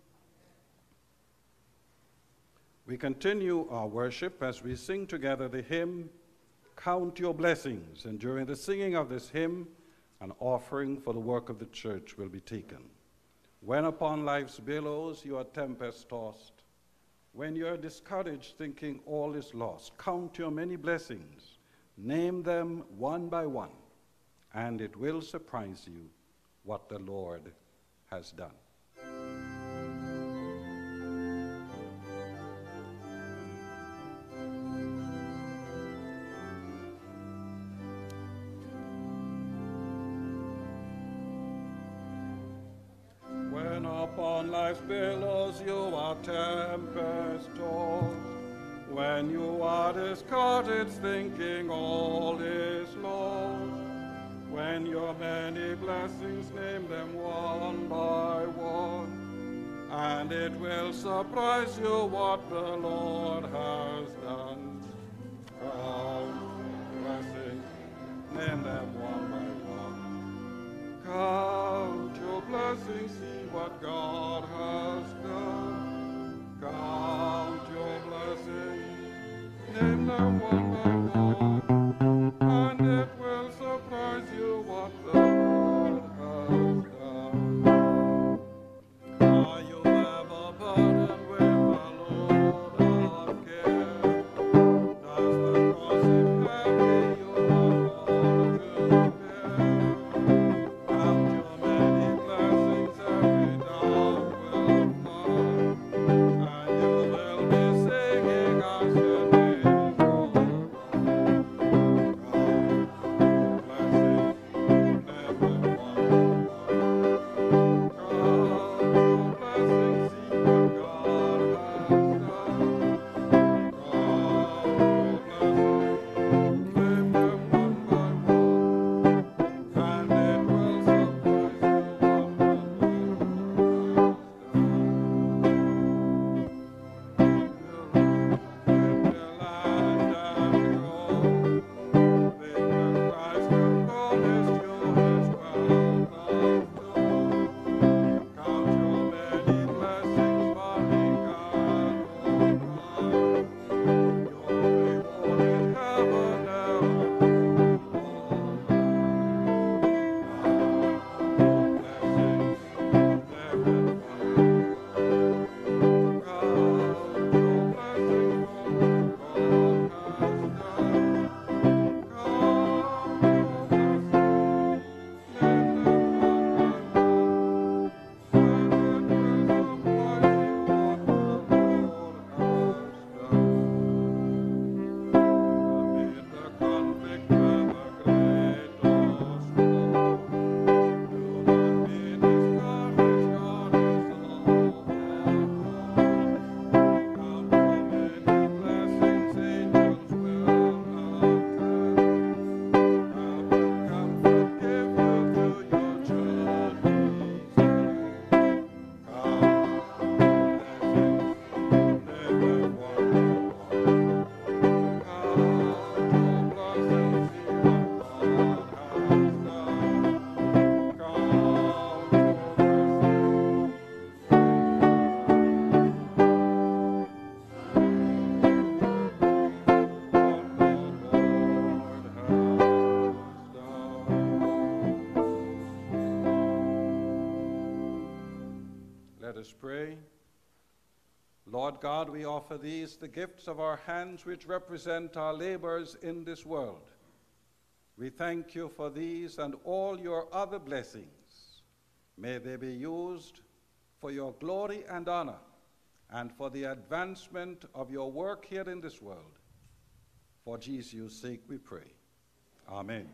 We continue our worship as we sing together the hymn, Count Your Blessings, and during the singing of this hymn, an offering for the work of the church will be taken. When upon life's billows you are tempest-tossed, when you are discouraged thinking all is lost, count your many blessings, name them one by one, and it will surprise you what the Lord has done. When upon life's billows you are tempest-tossed, when you are discouraged thinking all is lost, When your many blessings, name them one by one, and it will surprise you what the Lord has done. Count blessings, name them one by one. Count your blessings, see what God has done. Count your blessings, name them one by one, and it will surprise you what the Lord has done. Are you ever burdened with a load of care? Does the cross seem heavy you have all to bear? Count your many blessings, every doubt will fly, and you will be singing as your name goes on. Let us pray. Lord God, we offer these, the gifts of our hands, which represent our labors in this world. We thank you for these and all your other blessings. May they be used for your glory and honor, and for the advancement of your work here in this world. For Jesus' sake we pray. Amen.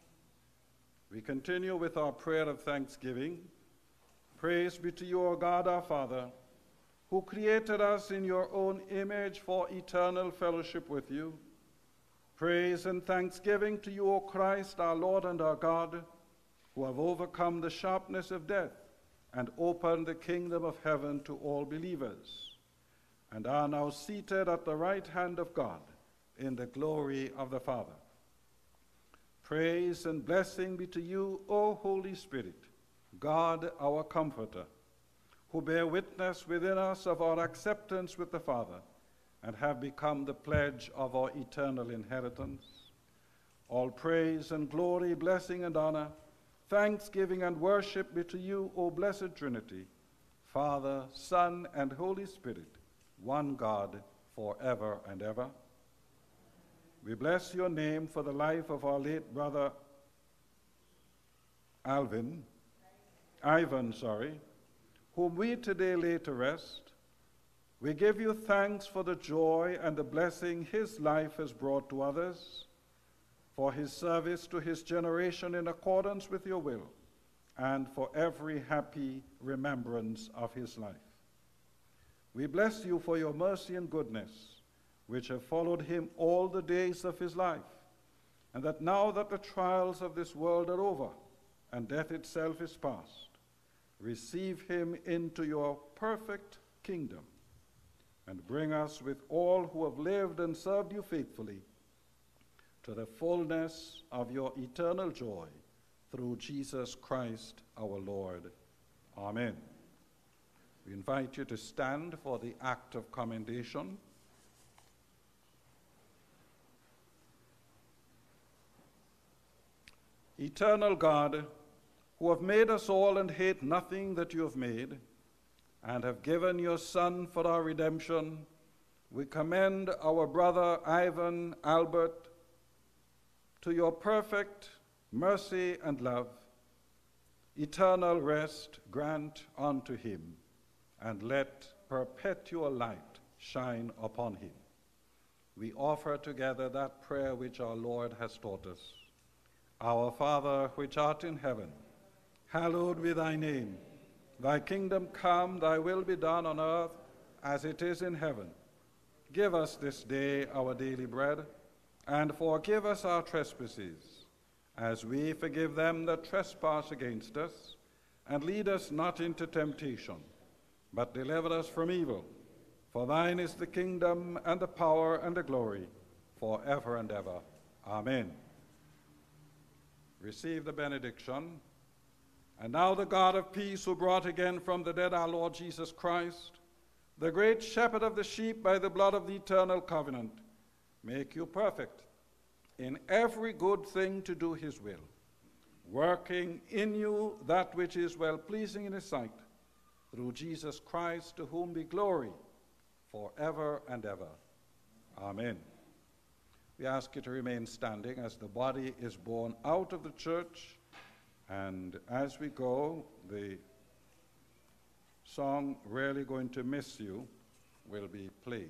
We continue with our prayer of thanksgiving. Praise be to you, O God our Father, who created us in your own image for eternal fellowship with you. Praise and thanksgiving to you, O Christ, our Lord and our God, who have overcome the sharpness of death and opened the kingdom of heaven to all believers, and are now seated at the right hand of God in the glory of the Father. Praise and blessing be to you, O Holy Spirit, God our Comforter, who bear witness within us of our acceptance with the Father, and have become the pledge of our eternal inheritance. All praise and glory, blessing and honor, thanksgiving and worship be to you, O blessed Trinity, Father, Son, and Holy Spirit, one God, forever and ever. We bless your name for the life of our late brother Alvin, Ivan, sorry, whom we today lay to rest. We give you thanks for the joy and the blessing his life has brought to others, for his service to his generation in accordance with your will, and for every happy remembrance of his life. We bless you for your mercy and goodness, which have followed him all the days of his life, and that now that the trials of this world are over and death itself is past, receive him into your perfect kingdom and bring us with all who have lived and served you faithfully to the fullness of your eternal joy through Jesus Christ our Lord. Amen. We invite you to stand for the act of commendation. Eternal God, who have made us all and hate nothing that you have made, and have given your Son for our redemption, we commend our brother Ivan Albert to your perfect mercy and love. Eternal rest grant unto him, and let perpetual light shine upon him. We offer together that prayer which our Lord has taught us. Our Father, which art in heaven, hallowed be thy name. Thy kingdom come, thy will be done on earth as it is in heaven. Give us this day our daily bread, and forgive us our trespasses, as we forgive them that trespass against us. And lead us not into temptation, but deliver us from evil. For thine is the kingdom, and the power, and the glory, forever and ever. Amen. Receive the benediction. And now the God of peace, who brought again from the dead our Lord Jesus Christ, the great shepherd of the sheep by the blood of the eternal covenant, make you perfect in every good thing to do his will, working in you that which is well-pleasing in his sight, through Jesus Christ, to whom be glory forever and ever. Amen. We ask you to remain standing as the body is borne out of the church, and as we go, the song "Really Going to Miss You" will be played.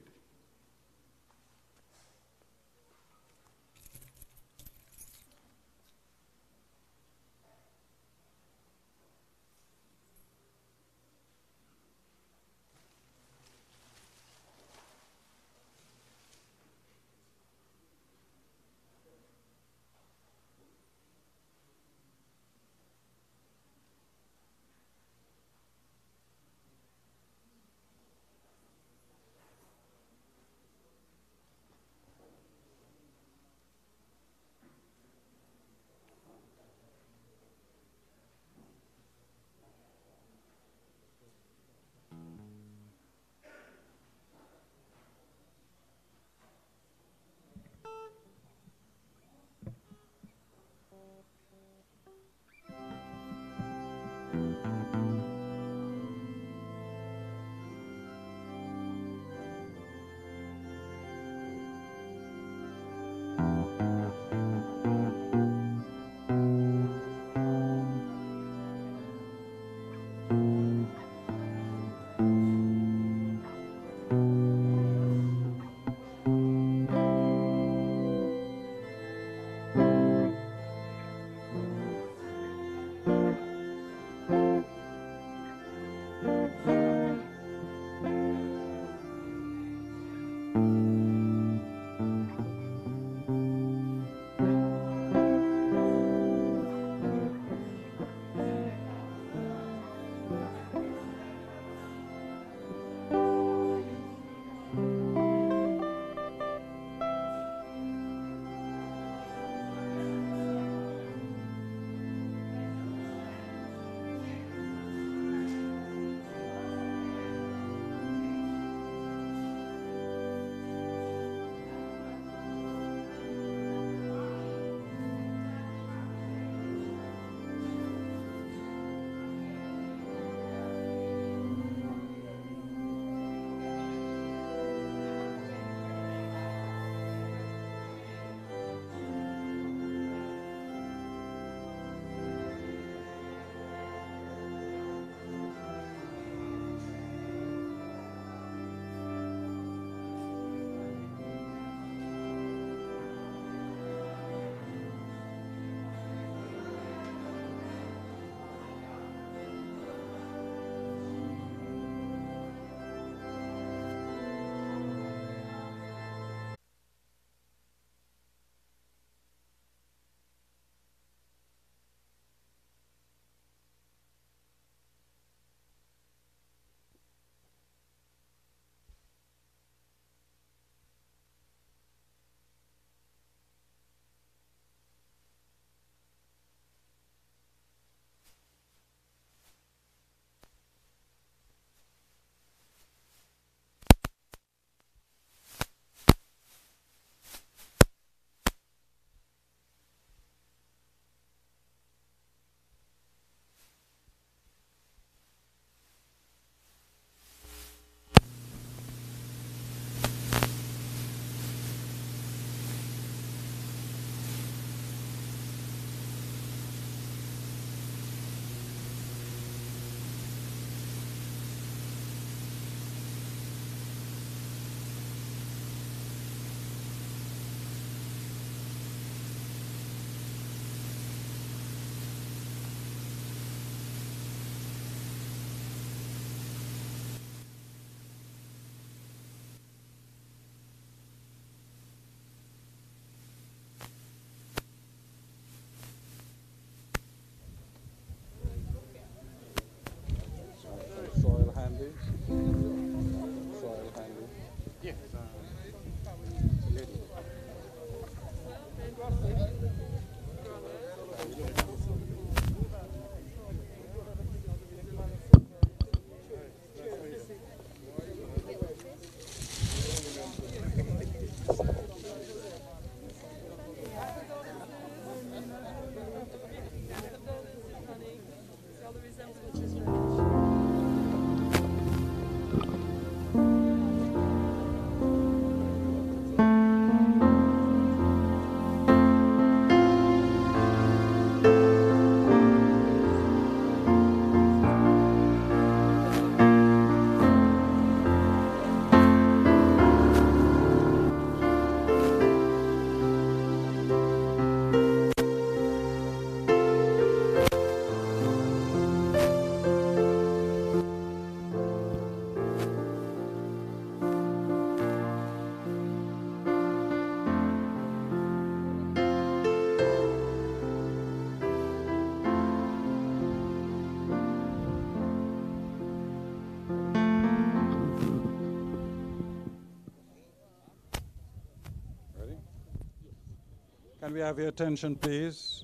Can we have your attention, please?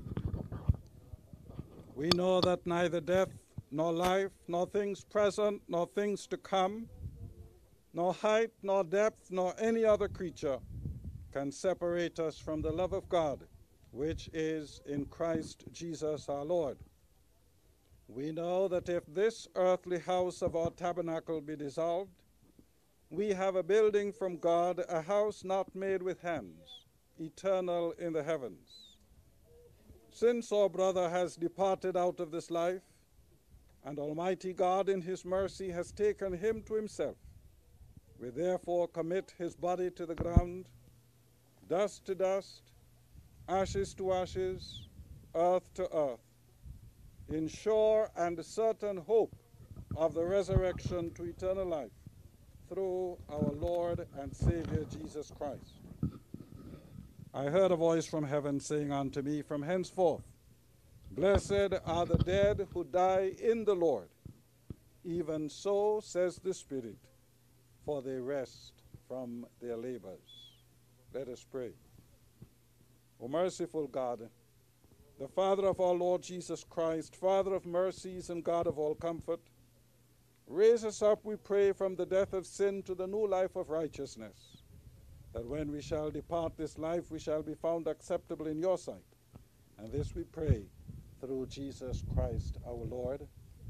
We know that neither death, nor life, nor things present, nor things to come, nor height, nor depth, nor any other creature can separate us from the love of God, which is in Christ Jesus our Lord. We know that if this earthly house of our tabernacle be dissolved, we have a building from God, a house not made with hands, eternal in the heavens. Since our brother has departed out of this life, and Almighty God in his mercy has taken him to himself, we therefore commit his body to the ground, dust to dust, ashes to ashes, earth to earth, in sure and certain hope of the resurrection to eternal life, through our Lord and Savior Jesus Christ. I heard a voice from heaven saying unto me, from henceforth, blessed are the dead who die in the Lord. Even so says the Spirit, for they rest from their labors. Let us pray. O merciful God, the Father of our Lord Jesus Christ, Father of mercies and God of all comfort, raise us up, we pray, from the death of sin to the new life of righteousness, that when we shall depart this life, we shall be found acceptable in your sight. And this we pray through Jesus Christ our Lord.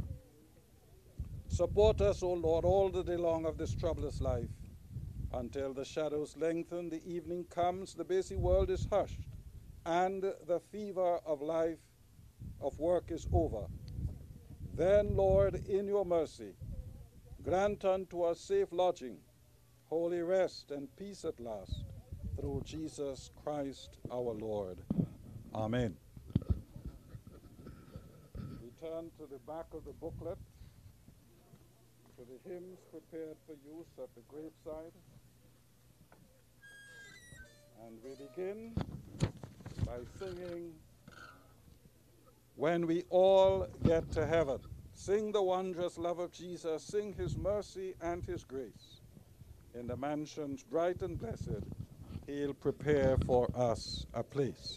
Support us, O Lord, all the day long of this troublous life, until the shadows lengthen, the evening comes, the busy world is hushed, and the fever of life, of work is over. Then, Lord, in your mercy, grant unto us safe lodging, holy rest, and peace at last, through Jesus Christ our Lord. Amen. We turn to the back of the booklet, to the hymns prepared for use at the graveside. And we begin by singing, When We All Get to Heaven. Sing the wondrous love of Jesus, sing his mercy and his grace. In the mansions bright and blessed, he'll prepare for us a place.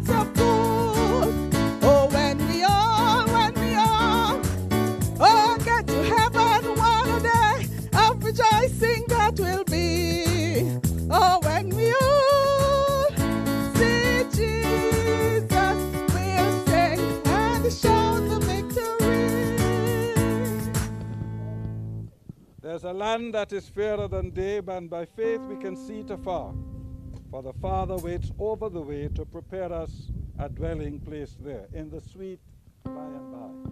Oh, There's a land that is fairer than day, and by faith we can see it afar. For the Father waits over the way to prepare us a dwelling place there, in the sweet by and by.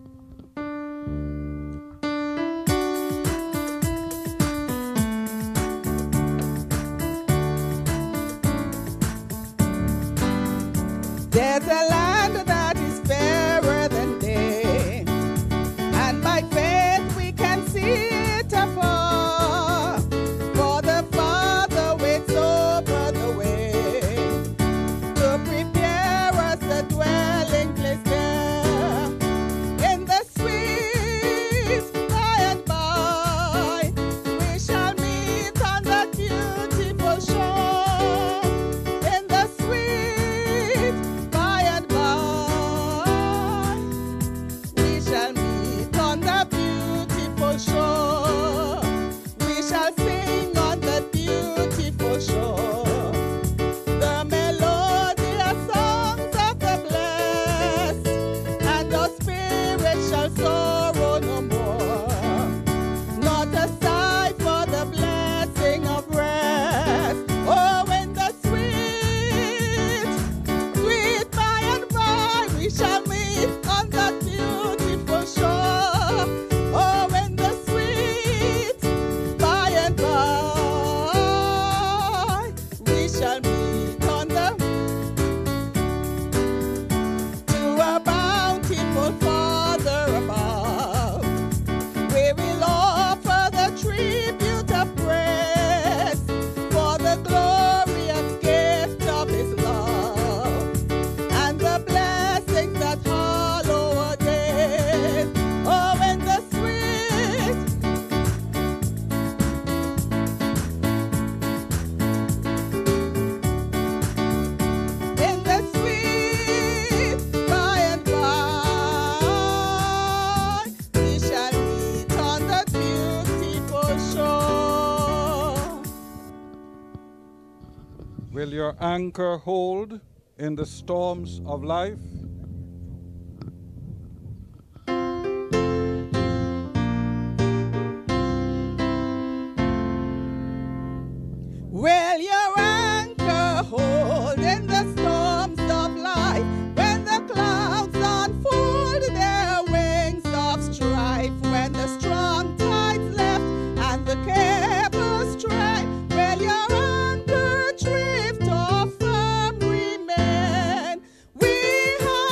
There's a land that is fairer than day, and by faith we can see it afar. For the Father waits over the way to prepare us a dwelling place there, in the sweet by and by. We shall meet on that beautiful shore, in the sweet by and by. We shall meet on the beautiful shore. We shall sing on the beautiful shore the melodious songs of the blessed, and our spirit shall sorrow no more. Not a sigh for the blessing of rest. Oh, in the sweet, sweet by and by, we shall meet on that beautiful shore. Oh, in the sweet by and by, we shall meet on the to a bountiful Father above. We will offer the tribute of praise for the glorious gift of His love and the blessings that follow our days. Oh, in the sweet, in the sweet by and by, we shall meet on that beautiful shore. Will your anchor hold in the storms of life? Will your anchor hold in the storms of life, when the clouds unfold their wings of strife, when the strong tides left and the cables stray? Will your anchor drift or firm remain? We have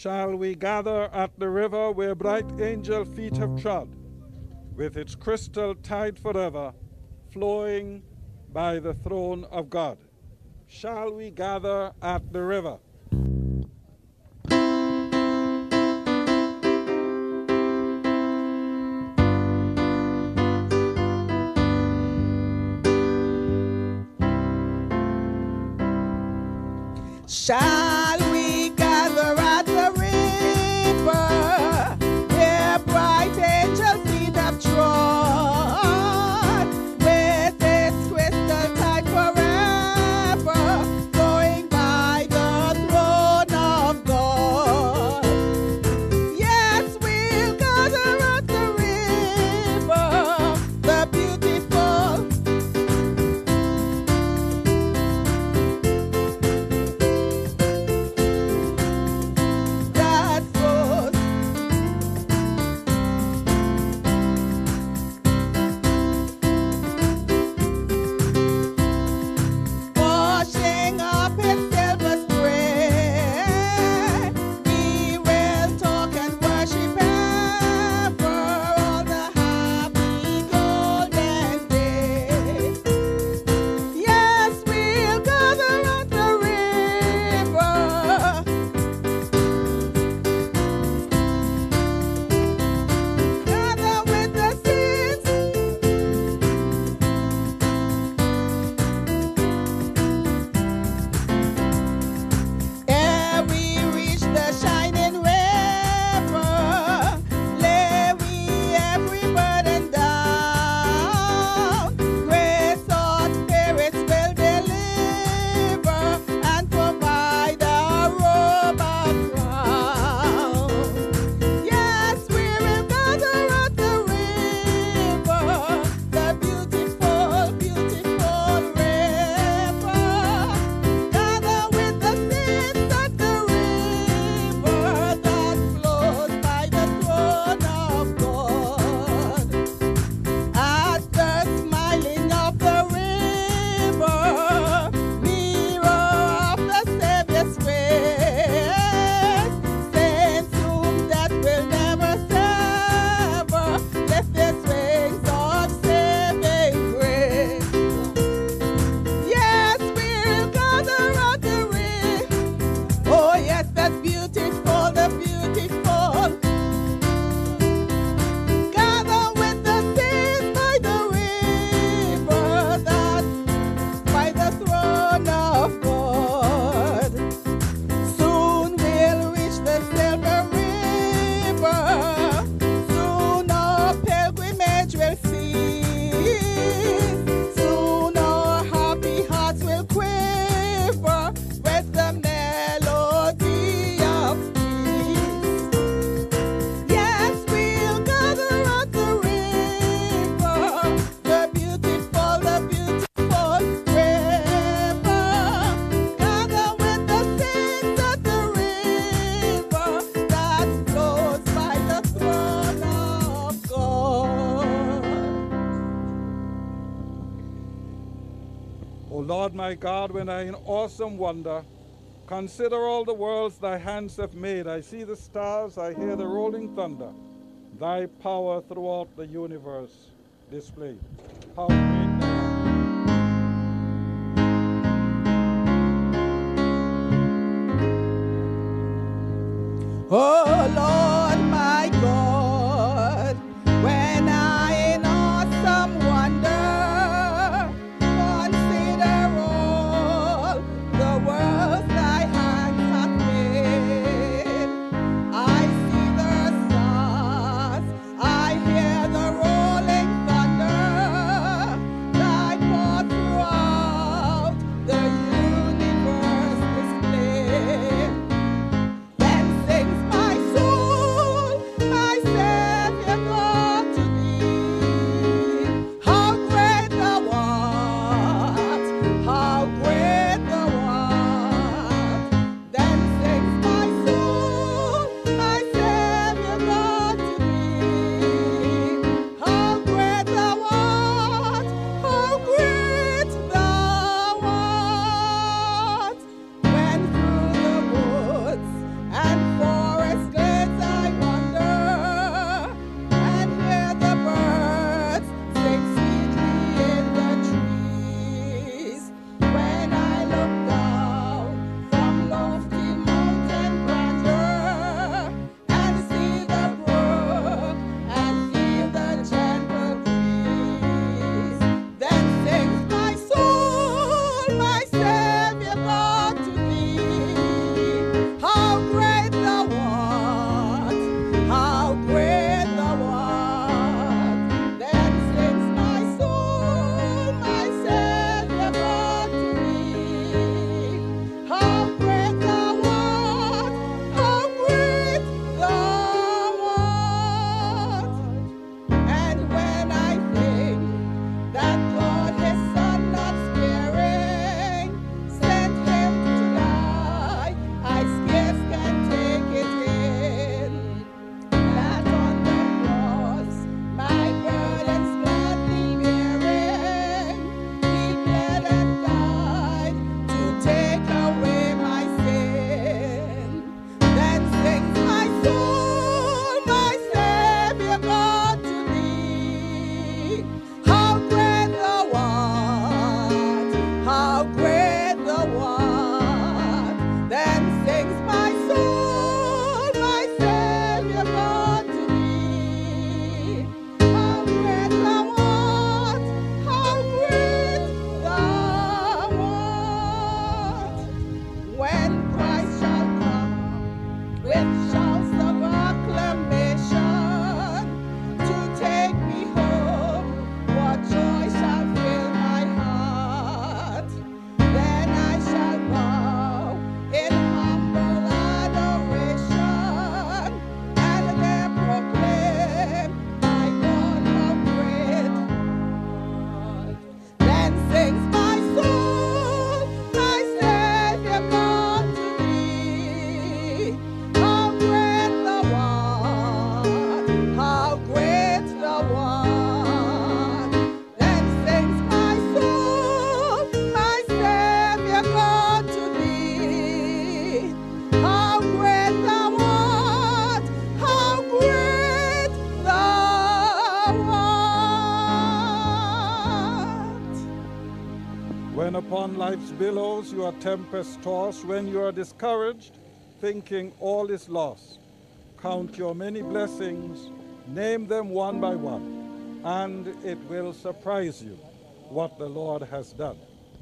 shall we gather at the river where bright angel feet have trod, with its crystal tide forever, flowing by the throne of God. Shall we gather at the river? Shall we gather at the river where bright angels feet have trod, with its crystal tide forever, flowing by the throne of God? Yes, we'll gather at the river, the beautiful, that flows. Washing up its silver spray, we will talk and worship ever all the happy golden days. Yes, we'll gather at the river, gather with the saints. Ere we reach the shining river, lay we every burden down. Grace our spirits will deliver and provide a robe of crown. Yes, we will gather at the river, the beautiful, beautiful river. Gather with the saints at the river that flows by the throne of God. At the smiling of the river, mirror of the Savior's face, saints whom death will never sever, lift their wings of saving grace. Yes, we'll gather at the river. Oh yes, that's beautiful, the beautiful. Gather with the saints by the river, that by the throne of God. Soon we'll reach the silver river. Soon our pilgrimage will cease. Soon our happy hearts will quiver with the melody of peace. Yes, we'll gather at the river, the beautiful, the beautiful river. Gather with the saints at the river that flows by the throne of God. O Lord my God, when I in awesome wonder consider all the worlds thy hands have made, I see the stars, I hear the rolling thunder, thy power throughout the universe displayed. How great thou art. Oh Lord my God, when I in awesome wonder consider all the worlds thy hands have made, I see the stars, I hear the rolling thunder, thy power throughout the universe displayed. Then sings my soul, When upon life's billows you are tempest-tossed, when you are discouraged, thinking all is lost, count your many blessings, name them one by one, and it will surprise you what the Lord has done.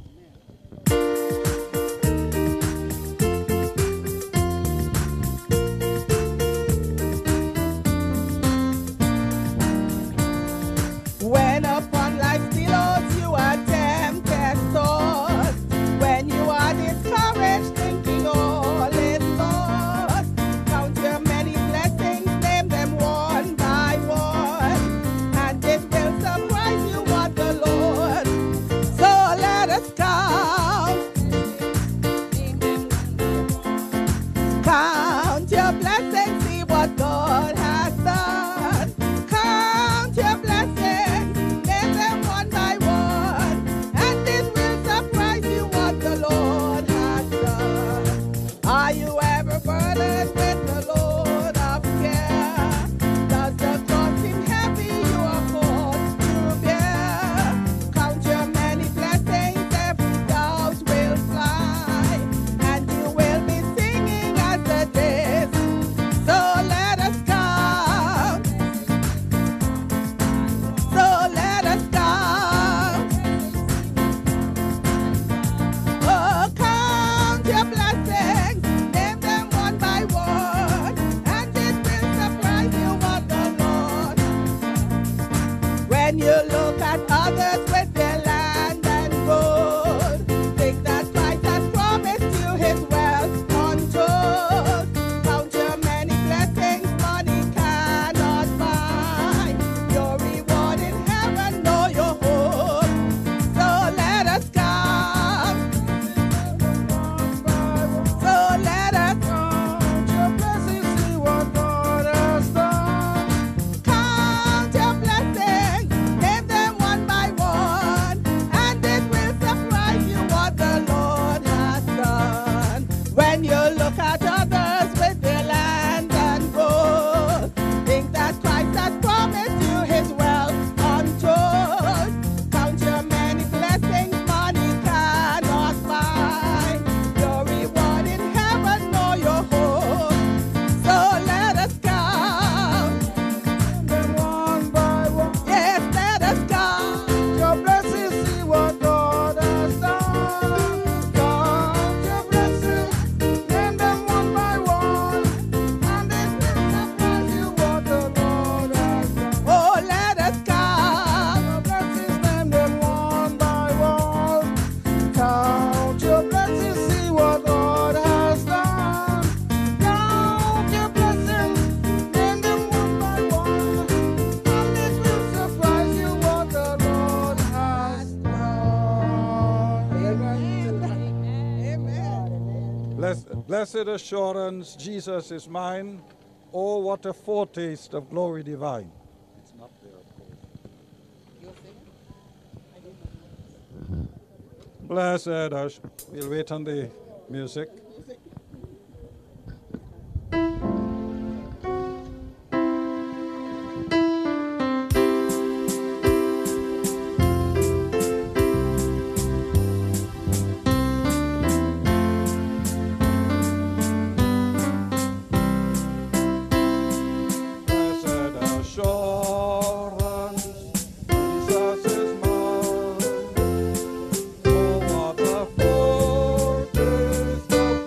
When upon life's billows you are tempest-tossed, when you are discouraged, thinking all is lost, count your many blessings, name them one by one, and it will surprise you what the Lord. So let us count, count your blessings, see what God has done. Count your blessings, name them one by one, and it will surprise you what the Lord has done. Are you ever burdened with the load of care? Does the cross seem heavy you are called to bear? Count your many blessings, every doubt will fly, and you will be singing as the days. So let us count, so let us count. Oh, count your blessings, name them one by one, and it will surprise you what the Lord. When you look at others with their land and gold, think that Christ has promised you his wealth untold. Count your many blessings, money cannot buy. Your reward in heaven, know your hope. So let us count, so let us count your blessings, see what God has done. Count your blessings, name them one by one, and it will surprise you what the Lord has done. When you look at others with their land and gold, think that Christ has promised you his wealth untold. Count your many blessings, money cannot buy. Your reward in heaven, know your hope. So let us count them one by one. Yes, let us count your blessings, see what God has done. Count your blessings, name them one by one, and it will surprise you what the Lord has done. Oh, let us count your blessings, name them one by one. Count your blessings, see what God has done. Count your blessings, name them one by one, and it will surprise you what the Lord has done. Amen. Amen. Bless- Blessed assurance, Jesus is mine. Oh, what a foretaste of glory divine. It's not there, of course. Blessed assurance. We'll wait on the music. Blessed assurance, Jesus is mine. Oh, what a foretaste of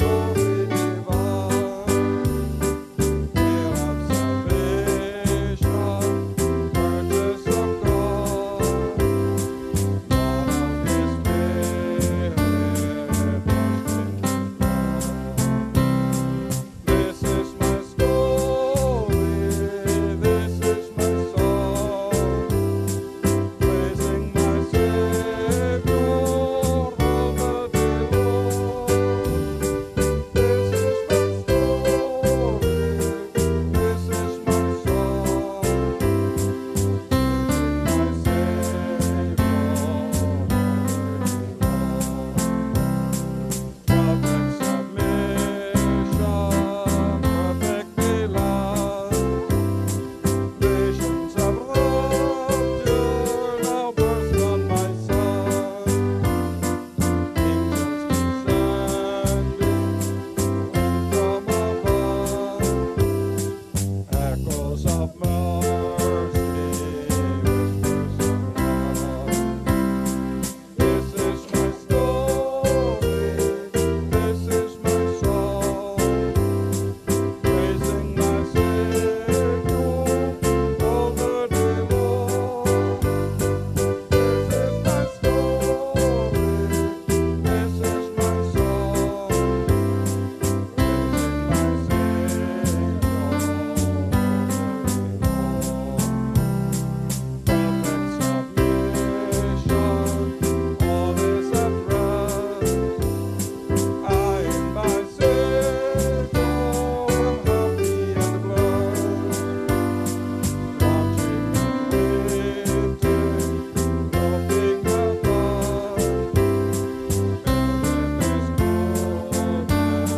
of mercy, whispers of love. This is my story, this is my song, praising my Savior all the day long. This is my story, this is my song, praising my Savior all the day long. Prophets of mission, all is abreast. I in my Savior am happy and blessed. Watching and waiting, loving the Lord, building His goodness,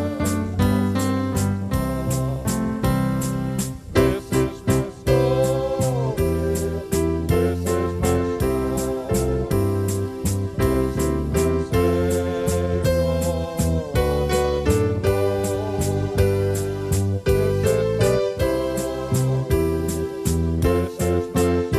this is my story, this is my song, praising my Savior all the day long. This is my story, this is my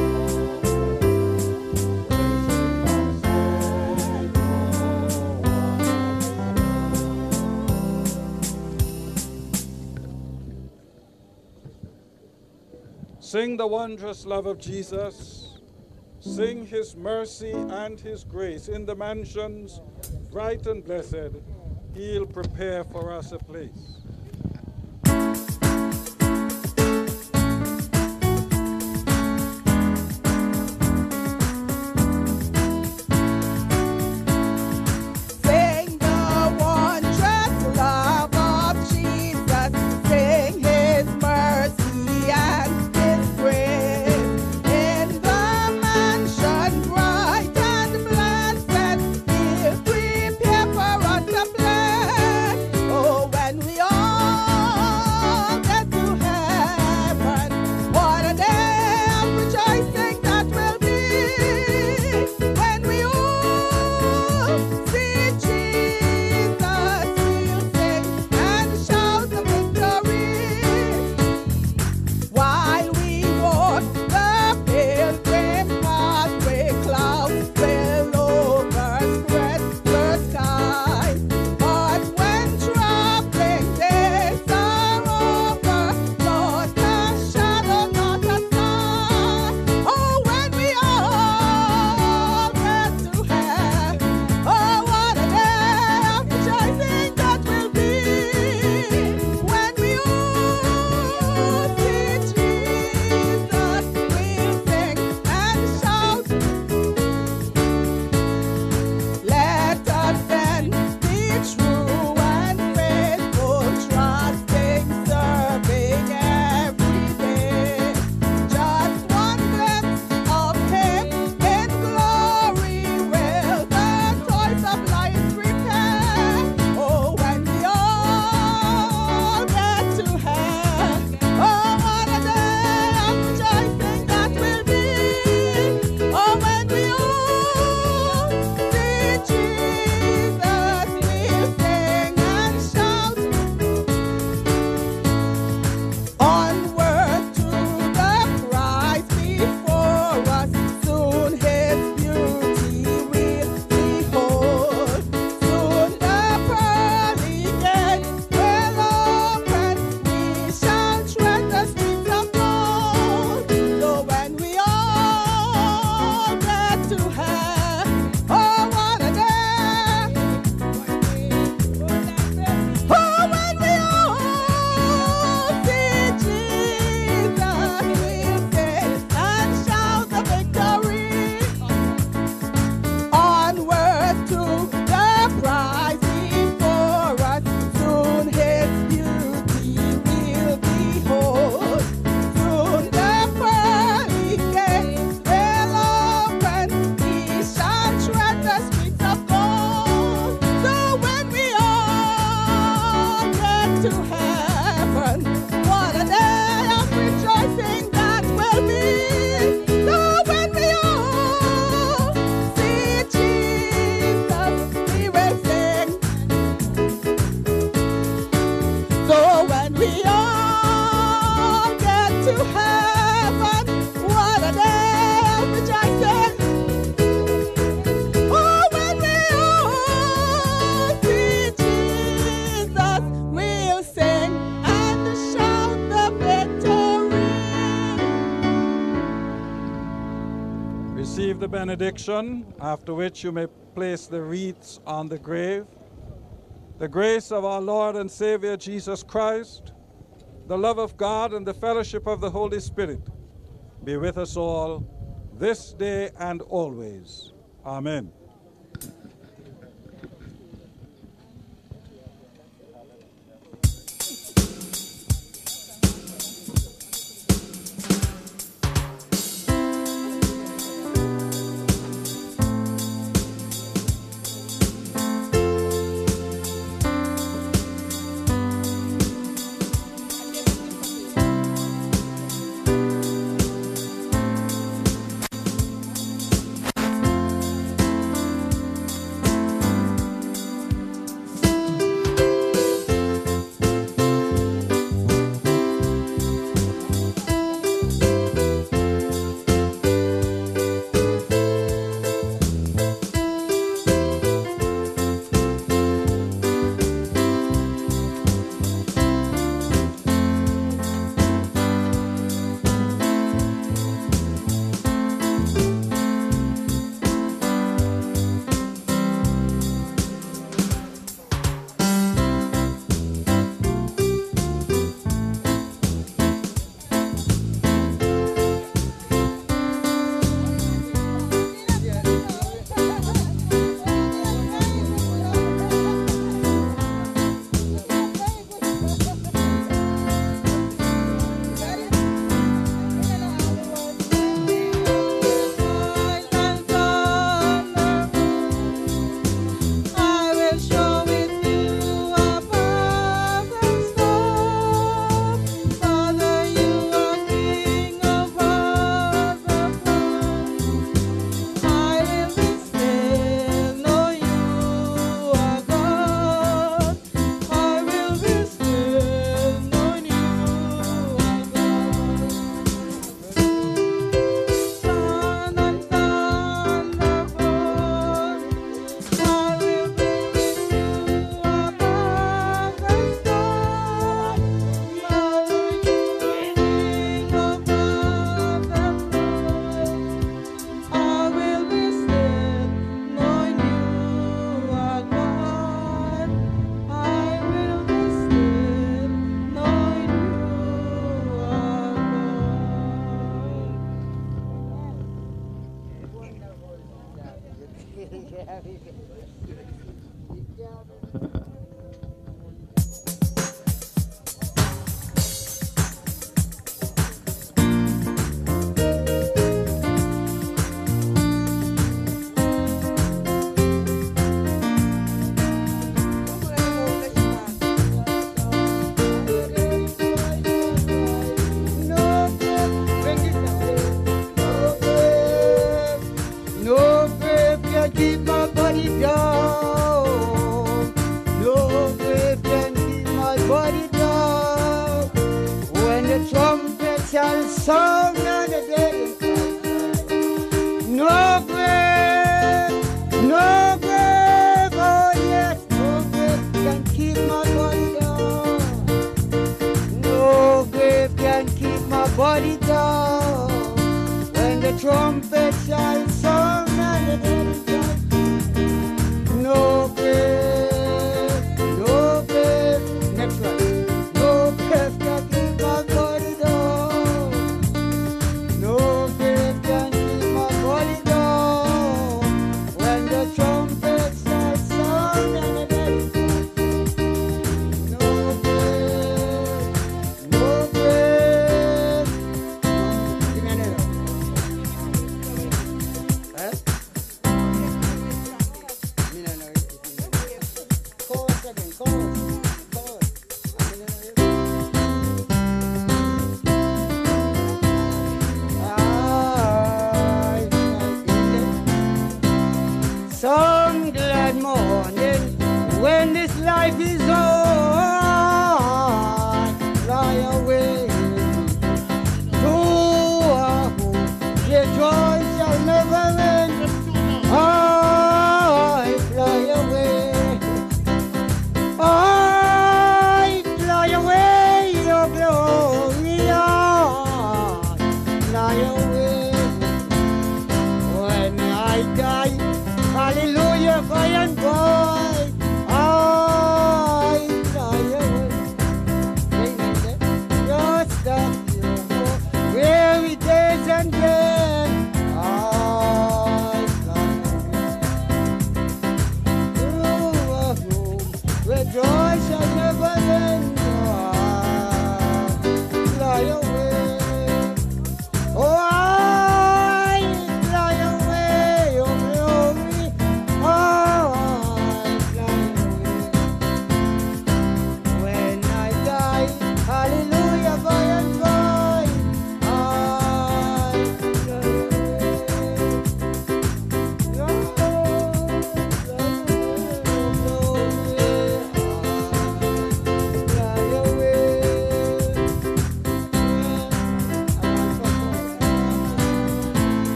song, praising my Savior. Sing the wondrous love of Jesus. Sing His mercy and His grace. In the mansions, bright and blessed, He'll prepare for us a place. Sing the wondrous love of Jesus. Sing His mercy and His grace. In the mansion bright and blessed, He'll prepare for us a place. Oh, when we all receive the benediction, after which you may place the wreaths on the grave. The grace of our Lord and Savior Jesus Christ, the love of God, and the fellowship of the Holy Spirit be with us all this day and always. Amen.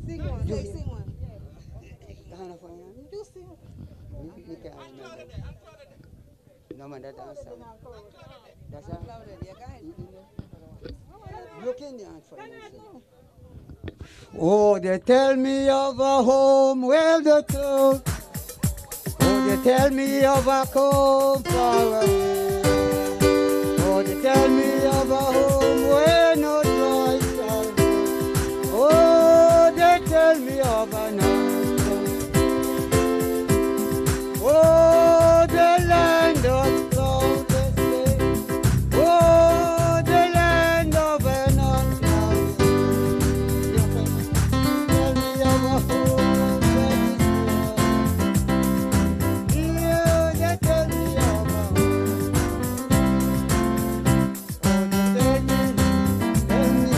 Sing one. Say, sing one. You sing. You can't remember. No man, that's answer. That's a. Look in the answer. Oh, they tell me of a home where the truth. Oh, they tell me of a home far away. Oh, they tell me of a home where no joy shall be. Oh, they tell me of an answer. Oh, the land of cloudless day. Oh, the land of an unclouded day. Tell me of a home that is pure. Yeah, they tell me of a home. Oh, they tell me, tell me.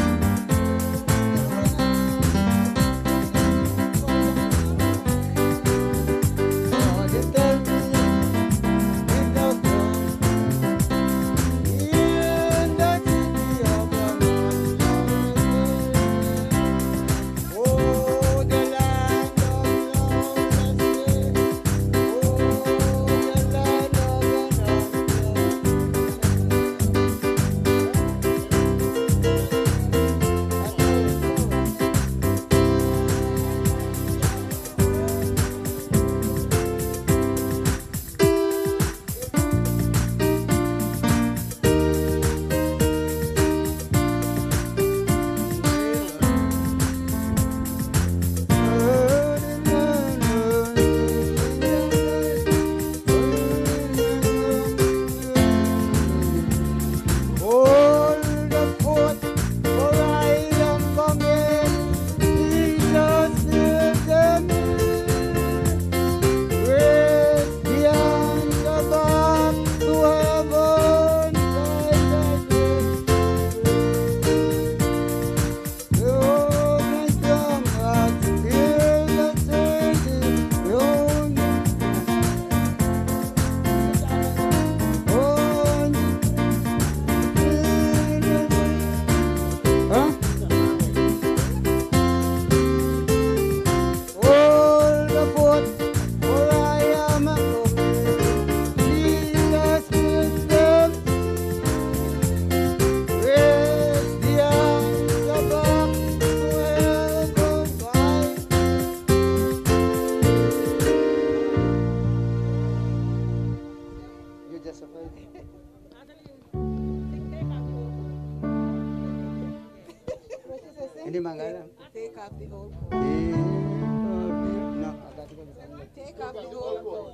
Oh, they tell me in the ground, in the city of a man. Oh, the land of cloudless day. Oh, the land of an Hold the fort, for I am coming. Jesus is the Raise the hand back to heaven by the grace. Lord and comrades, hear the changing tune. On Huh? Hold the fort, for I am coming. Jesus is them. Raise the hand back to heaven by. You just afraid. Hindi mangala. Take off the whole coat. No, I got to go to the Take off the whole coat.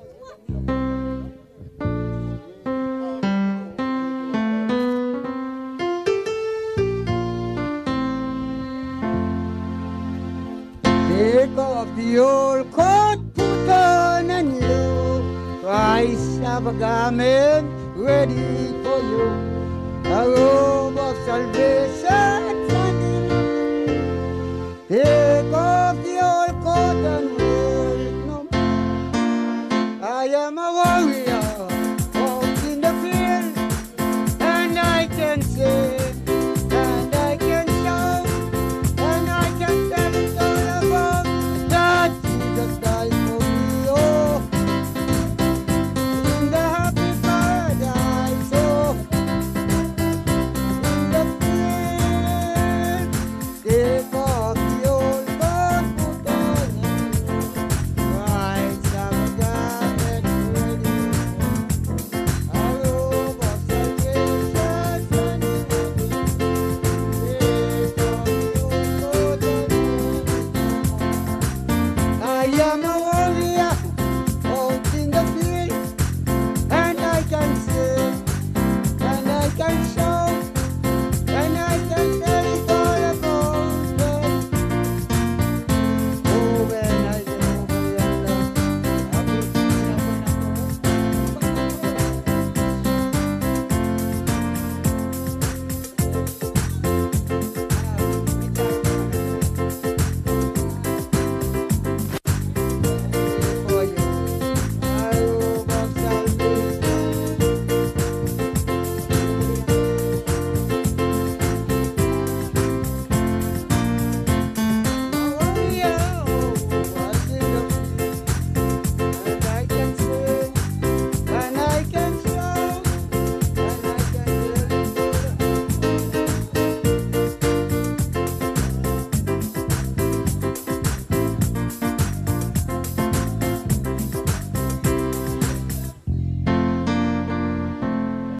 Take off the old coat, put on a new. Christ have a garment ready for you, a robe of salvation.